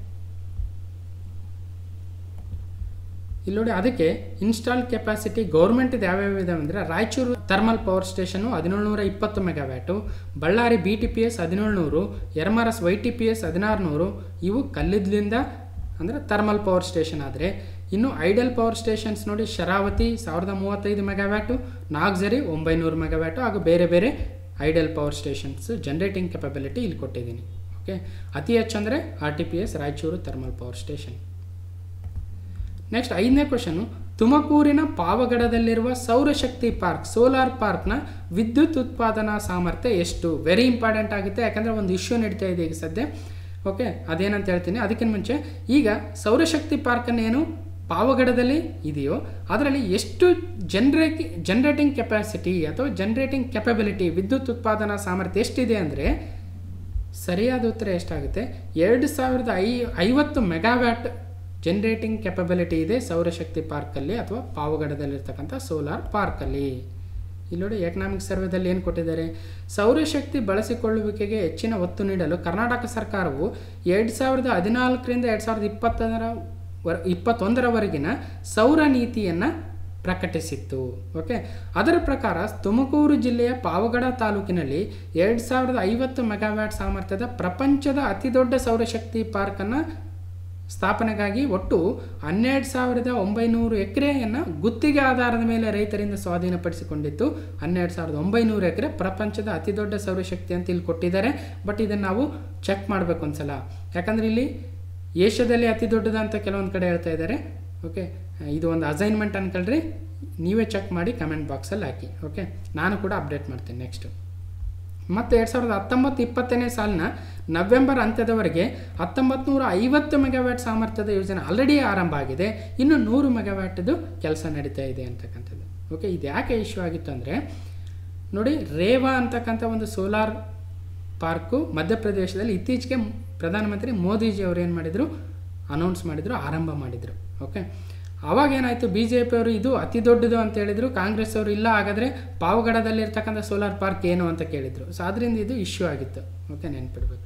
ಇಲ್ಲಿ ನೋಡಿ, ಅದಕ್ಕೆ ಇನ್ಸ್ಟಾಲ್ ಕೆಪಾಸಿಟಿ ಗೌರ್ಮೆಂಟಿದು ಯಾವ್ಯಾವ ಇದಾವೆ ಅಂದರೆ ರಾಯಚೂರು ಥರ್ಮಲ್ ಪವರ್ ಸ್ಟೇಷನು ಹದಿನೇಳುನೂರ ಇಪ್ಪತ್ತು megawatt, Ballari B T P S ಹದಿನೇಳುನೂರು, Yermarus Y T P S ಹದಿನಾರುನೂರು. ಇವು ಕಲ್ಲಿದ್ದಲಿಂದ ಅಂದರೆ ಥರ್ಮಲ್ ಪವರ್ ಸ್ಟೇಷನ್. ಆದರೆ ಇನ್ನು ಐಡಲ್ ಪವರ್ ಸ್ಟೇಷನ್ಸ್ ನೋಡಿ, ಶರಾವತಿ ಸಾವಿರದ ಮೂವತ್ತೈದು ಮೆಗಾವ್ಯಾಟು, ನಾಗ್ಜರಿ ಒಂಬೈನೂರು ಮೆಗಾವ್ಯಾಟು ಹಾಗೂ ಬೇರೆ ಬೇರೆ hydel power stations generating capability ಇಲ್ಲಿ ಕೊಟ್ಟಿದ್ದೀನಿ. ಓಕೆ, ಅತಿ ಹೆಚ್ಚು ಅಂದರೆ R T P S Raichur thermal power station. Next ಐದನೇ ಕ್ವಶನು, ತುಮಕೂರಿನ ಪಾವಗಡದಲ್ಲಿರುವ ಸೌರಶಕ್ತಿ ಪಾರ್ಕ್ ಸೋಲಾರ್ ಪಾರ್ಕ್ನ ವಿದ್ಯುತ್ ಉತ್ಪಾದನಾ ಸಾಮರ್ಥ್ಯ ಎಷ್ಟು? ವೆರಿ ಇಂಪಾರ್ಟೆಂಟ್ ಆಗುತ್ತೆ, ಯಾಕಂದರೆ ಒಂದು ಇಶ್ಯೂ ನಡೀತಾ ಇದೆ ಈಗ ಸದ್ಯ. ಓಕೆ, ಅದೇನಂತ ಹೇಳ್ತೀನಿ. ಅದಕ್ಕಿಂತ ಮುಂಚೆ ಈಗ ಸೌರಶಕ್ತಿ ಪಾರ್ಕನ್ನು ಏನು ಪಾವಗಡದಲ್ಲಿ ಇದೆಯೋ ಅದರಲ್ಲಿ ಎಷ್ಟು ಜನರೇಟಿ ಜನರೇಟಿಂಗ್ ಕೆಪಾಸಿಟಿ ಅಥವಾ ಜನರೇಟಿಂಗ್ ಕೆಪಬಿಲಿಟಿ ವಿದ್ಯುತ್ ಉತ್ಪಾದನಾ ಸಾಮರ್ಥ್ಯ ಎಷ್ಟಿದೆ ಅಂದರೆ ಸರಿಯಾದ ಉತ್ತರ ಎಷ್ಟಾಗುತ್ತೆ? ಎರಡು ಸಾವಿರದ ಐ ಐವತ್ತು ಮೆಗಾವ್ಯಾಟ್ ಜನರೇಟಿಂಗ್ ಕೆಪಬಿಲಿಟಿ ಇದೆ ಸೌರಶಕ್ತಿ ಪಾರ್ಕಲ್ಲಿ ಅಥವಾ ಪಾವಗಡದಲ್ಲಿರ್ತಕ್ಕಂಥ ಸೋಲಾರ್ ಪಾರ್ಕಲ್ಲಿ. ಇಲ್ಲಿ ನೋಡಿ, ಎಕನಾಮಿಕ್ ಸರ್ವೆದಲ್ಲಿ ಏನು ಕೊಟ್ಟಿದ್ದಾರೆ, ಸೌರಶಕ್ತಿ ಬಳಸಿಕೊಳ್ಳುವಿಕೆಗೆ ಹೆಚ್ಚಿನ ಒತ್ತು ನೀಡಲು ಕರ್ನಾಟಕ ಸರ್ಕಾರವು ಎರಡು ಸಾವಿರದ ಹದಿನಾಲ್ಕರಿಂದ ಎರಡು ಸಾವಿರದ ಇಪ್ಪತ್ತರ ವರ್ ಇಪ್ಪತ್ತೊಂದರವರೆಗಿನ ಸೌರ ನೀತಿಯನ್ನು ಪ್ರಕಟಿಸಿತ್ತು. ಓಕೆ, ಅದರ ಪ್ರಕಾರ ತುಮಕೂರು ಜಿಲ್ಲೆಯ ಪಾವಗಡ ತಾಲೂಕಿನಲ್ಲಿ ಎರಡು ಸಾವಿರದ ಐವತ್ತು ಮೆಗಾವ್ಯಾಟ್ ಸಾಮರ್ಥ್ಯದ ಪ್ರಪಂಚದ ಅತಿದೊಡ್ಡ ಸೌರಶಕ್ತಿ ಪಾರ್ಕನ್ನು ಸ್ಥಾಪನೆಗಾಗಿ ಒಟ್ಟು ಹನ್ನೆರಡು ಸಾವಿರದ ಒಂಬೈನೂರು ಎಕರೆಯನ್ನು ಗುತ್ತಿಗೆ ಆಧಾರದ ಮೇಲೆ ರೈತರಿಂದ ಸ್ವಾಧೀನಪಡಿಸಿಕೊಂಡಿತ್ತು. ಹನ್ನೆರಡು ಸಾವಿರದ ಒಂಬೈನೂರು ಎಕರೆ ಪ್ರಪಂಚದ ಅತಿ ದೊಡ್ಡ ಸೌರಶಕ್ತಿ ಅಂತ ಇಲ್ಲಿ ಕೊಟ್ಟಿದ್ದಾರೆ. ಬಟ್ ಇದನ್ನು ನಾವು ಚೆಕ್ ಮಾಡಬೇಕು ಒಂದ್ಸಲ, ಯಾಕಂದರೆ ಇಲ್ಲಿ ಏಷ್ಯಾದಲ್ಲಿ ಅತಿ ದೊಡ್ಡದ ಅಂತ ಕೆಲವೊಂದು ಕಡೆ ಹೇಳ್ತಾ ಇದ್ದಾರೆ. ಓಕೆ, ಇದು ಒಂದು ಅಸೈನ್ಮೆಂಟ್ ಅನ್ಕೊಳ್ರಿ, ನೀವೇ ಚೆಕ್ ಮಾಡಿ ಕಮೆಂಟ್ ಬಾಕ್ಸಲ್ಲಿ ಹಾಕಿ. ಓಕೆ, ನಾನು ಕೂಡ ಅಪ್ಡೇಟ್ ಮಾಡ್ತೀನಿ ನೆಕ್ಸ್ಟ್. ಮತ್ತು ಎರಡು ಸಾವಿರದ ಹತ್ತೊಂಬತ್ತು ಇಪ್ಪತ್ತನೇ ಸಾಲಿನ ನವೆಂಬರ್ ಅಂತ್ಯದವರೆಗೆ ಹತ್ತೊಂಬತ್ತು ನೂರ ಐವತ್ತು ಮೆಗಾವ್ಯಾಟ್ ಸಾಮರ್ಥ್ಯದ ಯೋಜನೆ ಆಲ್ರೆಡಿ ಆರಂಭ ಆಗಿದೆ. ಇನ್ನು ನೂರು ಮೆಗಾವ್ಯಾಟ್ದು ಕೆಲಸ ನಡೀತಾ ಇದೆ ಅಂತಕ್ಕಂಥದ್ದು. ಓಕೆ, ಇದು ಯಾಕೆ ಇಶ್ಯೂ ಆಗಿತ್ತು ಅಂದರೆ ನೋಡಿ, ರೇವಾ ಅಂತಕ್ಕಂಥ ಒಂದು ಸೋಲಾರ್ ಪಾರ್ಕು ಮಧ್ಯಪ್ರದೇಶದಲ್ಲಿ ಇತ್ತೀಚೆಗೆ ಪ್ರಧಾನಮಂತ್ರಿ ಮೋದಿಜಿ ಅವರು ಏನು ಮಾಡಿದರು, ಅನೌನ್ಸ್ ಮಾಡಿದರು, ಆರಂಭ ಮಾಡಿದರು. ಓಕೆ, ಅವಾಗ ಏನಾಯಿತು, ಬಿ ಜೆ ಪಿಯವರು ಇದು ಅತಿ ದೊಡ್ಡದು ಅಂತ ಹೇಳಿದರು. ಕಾಂಗ್ರೆಸ್ ಅವರು ಇಲ್ಲ, ಹಾಗಾದರೆ ಪಾವಗಡದಲ್ಲಿರ್ತಕ್ಕಂಥ ಸೋಲಾರ್ ಪಾರ್ಕ್ ಏನು ಅಂತ ಕೇಳಿದರು. ಸೊ ಅದರಿಂದ ಇದು ಇಶ್ಯೂ ಆಗಿತ್ತು. ಓಕೆ, ನೆನ್ಪಿಡ್ಬೇಕು.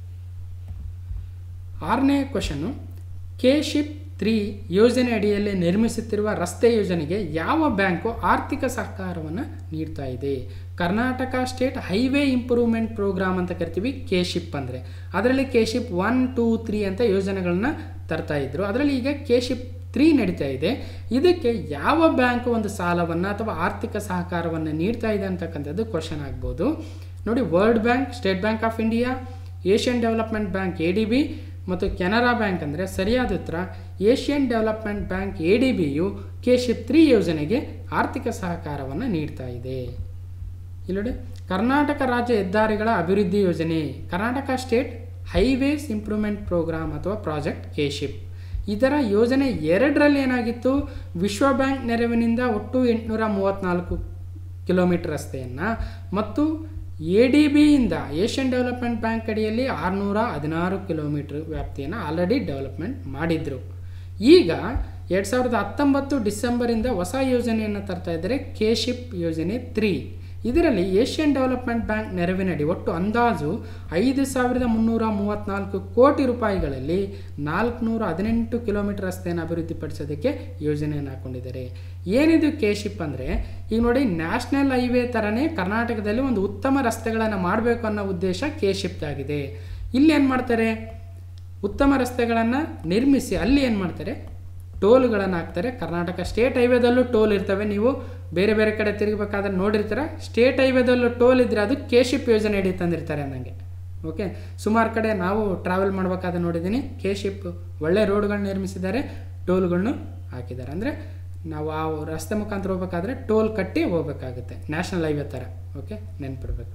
ಆರನೇ ಕ್ವಶನ್ನು, ಕೆ ಶಿಪ್ ತ್ರೀ ಯೋಜನೆ ಅಡಿಯಲ್ಲಿ ನಿರ್ಮಿಸುತ್ತಿರುವ ರಸ್ತೆ ಯೋಜನೆಗೆ ಯಾವ ಬ್ಯಾಂಕು ಆರ್ಥಿಕ ಸಹಕಾರವನ್ನು ನೀಡ್ತಾ ಇದೆ? Karnataka state highway improvement programme ಅಂತ ಕರಿತೀವಿ ಕೆ ಶಿಪ್ ಅಂದರೆ. ಅದರಲ್ಲಿ K ship one two three ಅಂತ ಯೋಜನೆಗಳನ್ನ ತರ್ತಾ ಇದ್ರು. ಅದರಲ್ಲಿ ಈಗ ಕೆ ಶಿಪ್ ತ್ರೀ ನಡೀತಾ ಇದೆ. ಇದಕ್ಕೆ ಯಾವ ಬ್ಯಾಂಕು ಒಂದು ಸಾಲವನ್ನು ಅಥವಾ ಆರ್ಥಿಕ ಸಹಕಾರವನ್ನು ನೀಡ್ತಾ ಇದೆ ಅಂತಕ್ಕಂಥದ್ದು ಕ್ವಶನ್ ಆಗ್ಬೋದು. ನೋಡಿ, world bank, state bank of India, Asian development bank A D B ಮತ್ತು ಕೆನರಾ ಬ್ಯಾಂಕ್ ಅಂದರೆ ಸರಿಯಾದ ಉತ್ತರ Asian development bank A D ಬಿಯು ಕೆ ಶಿಪ್ ತ್ರೀ ಯೋಜನೆಗೆ ಆರ್ಥಿಕ ಸಹಕಾರವನ್ನು ನೀಡ್ತಾ ಇದೆ. ಇಲ್ಲಿ ನೋಡಿ, ಕರ್ನಾಟಕ ರಾಜ್ಯ ಹೆದ್ದಾರಿಗಳ ಅಭಿವೃದ್ಧಿ ಯೋಜನೆ, Karnataka state highways improvement programme ಅಥವಾ ಪ್ರಾಜೆಕ್ಟ್ ಕೆ ಶಿಪ್. ಇದರ ಯೋಜನೆ ಎರಡರಲ್ಲಿ ಏನಾಗಿತ್ತು, ವಿಶ್ವ ಬ್ಯಾಂಕ್ ನೆರವಿನಿಂದ ಒಟ್ಟು ಎಂಟುನೂರ ಮೂವತ್ತ್ನಾಲ್ಕು ಕಿಲೋಮೀಟರ್ ರಸ್ತೆಯನ್ನು ಮತ್ತು ಎ ಡಿ ಬಿಯಿಂದ ಏಷ್ಯನ್ ಡೆವಲಪ್ಮೆಂಟ್ ಬ್ಯಾಂಕ್ ಅಡಿಯಲ್ಲಿ ಆರುನೂರ ಹದಿನಾರು ಕಿಲೋಮೀಟರ್ ವ್ಯಾಪ್ತಿಯನ್ನು ಆಲ್ರೆಡಿ ಡೆವಲಪ್ಮೆಂಟ್ ಮಾಡಿದರು. ಈಗ ಎರಡು ಸಾವಿರದ ಹತ್ತೊಂಬತ್ತು ಡಿಸೆಂಬರಿಂದ ಹೊಸ ಯೋಜನೆಯನ್ನು ತರ್ತಾ ಇದ್ದಾರೆ, ಕೆ ಶಿಪ್ ಯೋಜನೆ ತ್ರೀ. ಇದರಲ್ಲಿ ಏಷ್ಯನ್ ಡೆವಲಪ್ಮೆಂಟ್ ಬ್ಯಾಂಕ್ ನೆರವಿನಡಿ ಒಟ್ಟು ಅಂದಾಜು ಐದು ಸಾವಿರದ ಮುನ್ನೂರ ಮೂವತ್ತ್ನಾಲ್ಕು ಕೋಟಿ ರೂಪಾಯಿಗಳಲ್ಲಿ ನಾಲ್ಕುನೂರ ಹದಿನೆಂಟು ಕಿಲೋಮೀಟರ್ ರಸ್ತೆಯನ್ನು ಅಭಿವೃದ್ಧಿಪಡಿಸೋದಕ್ಕೆ ಯೋಜನೆಯನ್ನು ಹಾಕ್ಕೊಂಡಿದ್ದಾರೆ. ಏನಿದು ಕೆ ಶಿಪ್ ಅಂದರೆ, ಈಗ ನೋಡಿ, ನ್ಯಾಷನಲ್ ಹೈವೇ ಥರನೇ ಕರ್ನಾಟಕದಲ್ಲಿ ಒಂದು ಉತ್ತಮ ರಸ್ತೆಗಳನ್ನು ಮಾಡಬೇಕು ಅನ್ನೋ ಉದ್ದೇಶ ಕೆ ಶಿಪ್ ಆಗಿದೆ. ಇಲ್ಲಿ ಏನು ಮಾಡ್ತಾರೆ, ಉತ್ತಮ ರಸ್ತೆಗಳನ್ನು ನಿರ್ಮಿಸಿ ಅಲ್ಲಿ ಏನು ಮಾಡ್ತಾರೆ, ಟೋಲ್ಗಳನ್ನು ಹಾಕ್ತಾರೆ. ಕರ್ನಾಟಕ ಸ್ಟೇಟ್ ಹೈವೇದಲ್ಲೂ ಟೋಲ್ ಇರ್ತವೆ, ನೀವು ಬೇರೆ ಬೇರೆ ಕಡೆ ತಿರುಗಬೇಕಾದ್ರೆ ನೋಡಿರ್ತಾರೆ. ಸ್ಟೇಟ್ ಹೈವೇದಲ್ಲೂ ಟೋಲ್ ಇದ್ದರೆ ಅದು ಕೆ ಶಿಪ್ ಯೋಜನೆ ಅಡಿ ತಂದಿರ್ತಾರೆ ಅನ್ನಂಗೆ. ಓಕೆ, ಸುಮಾರು ಕಡೆ ನಾವು ಟ್ರಾವೆಲ್ ಮಾಡಬೇಕಾದ್ರೆ ನೋಡಿದ್ದೀನಿ, ಕೆ ಶಿಪ್ ಒಳ್ಳೆ ರೋಡ್ಗಳನ್ನ ನಿರ್ಮಿಸಿದ್ದಾರೆ, ಟೋಲ್ಗಳನ್ನು ಹಾಕಿದ್ದಾರೆ. ಅಂದರೆ ನಾವು ಆ ರಸ್ತೆ ಮುಖಾಂತರ ಹೋಗ್ಬೇಕಾದ್ರೆ ಟೋಲ್ ಕಟ್ಟಿ ಹೋಗ್ಬೇಕಾಗುತ್ತೆ, ನ್ಯಾಷನಲ್ ಹೈವೇ ಥರ. ಓಕೆ, ನೆನ್ಪಿಡ್ಬೇಕು.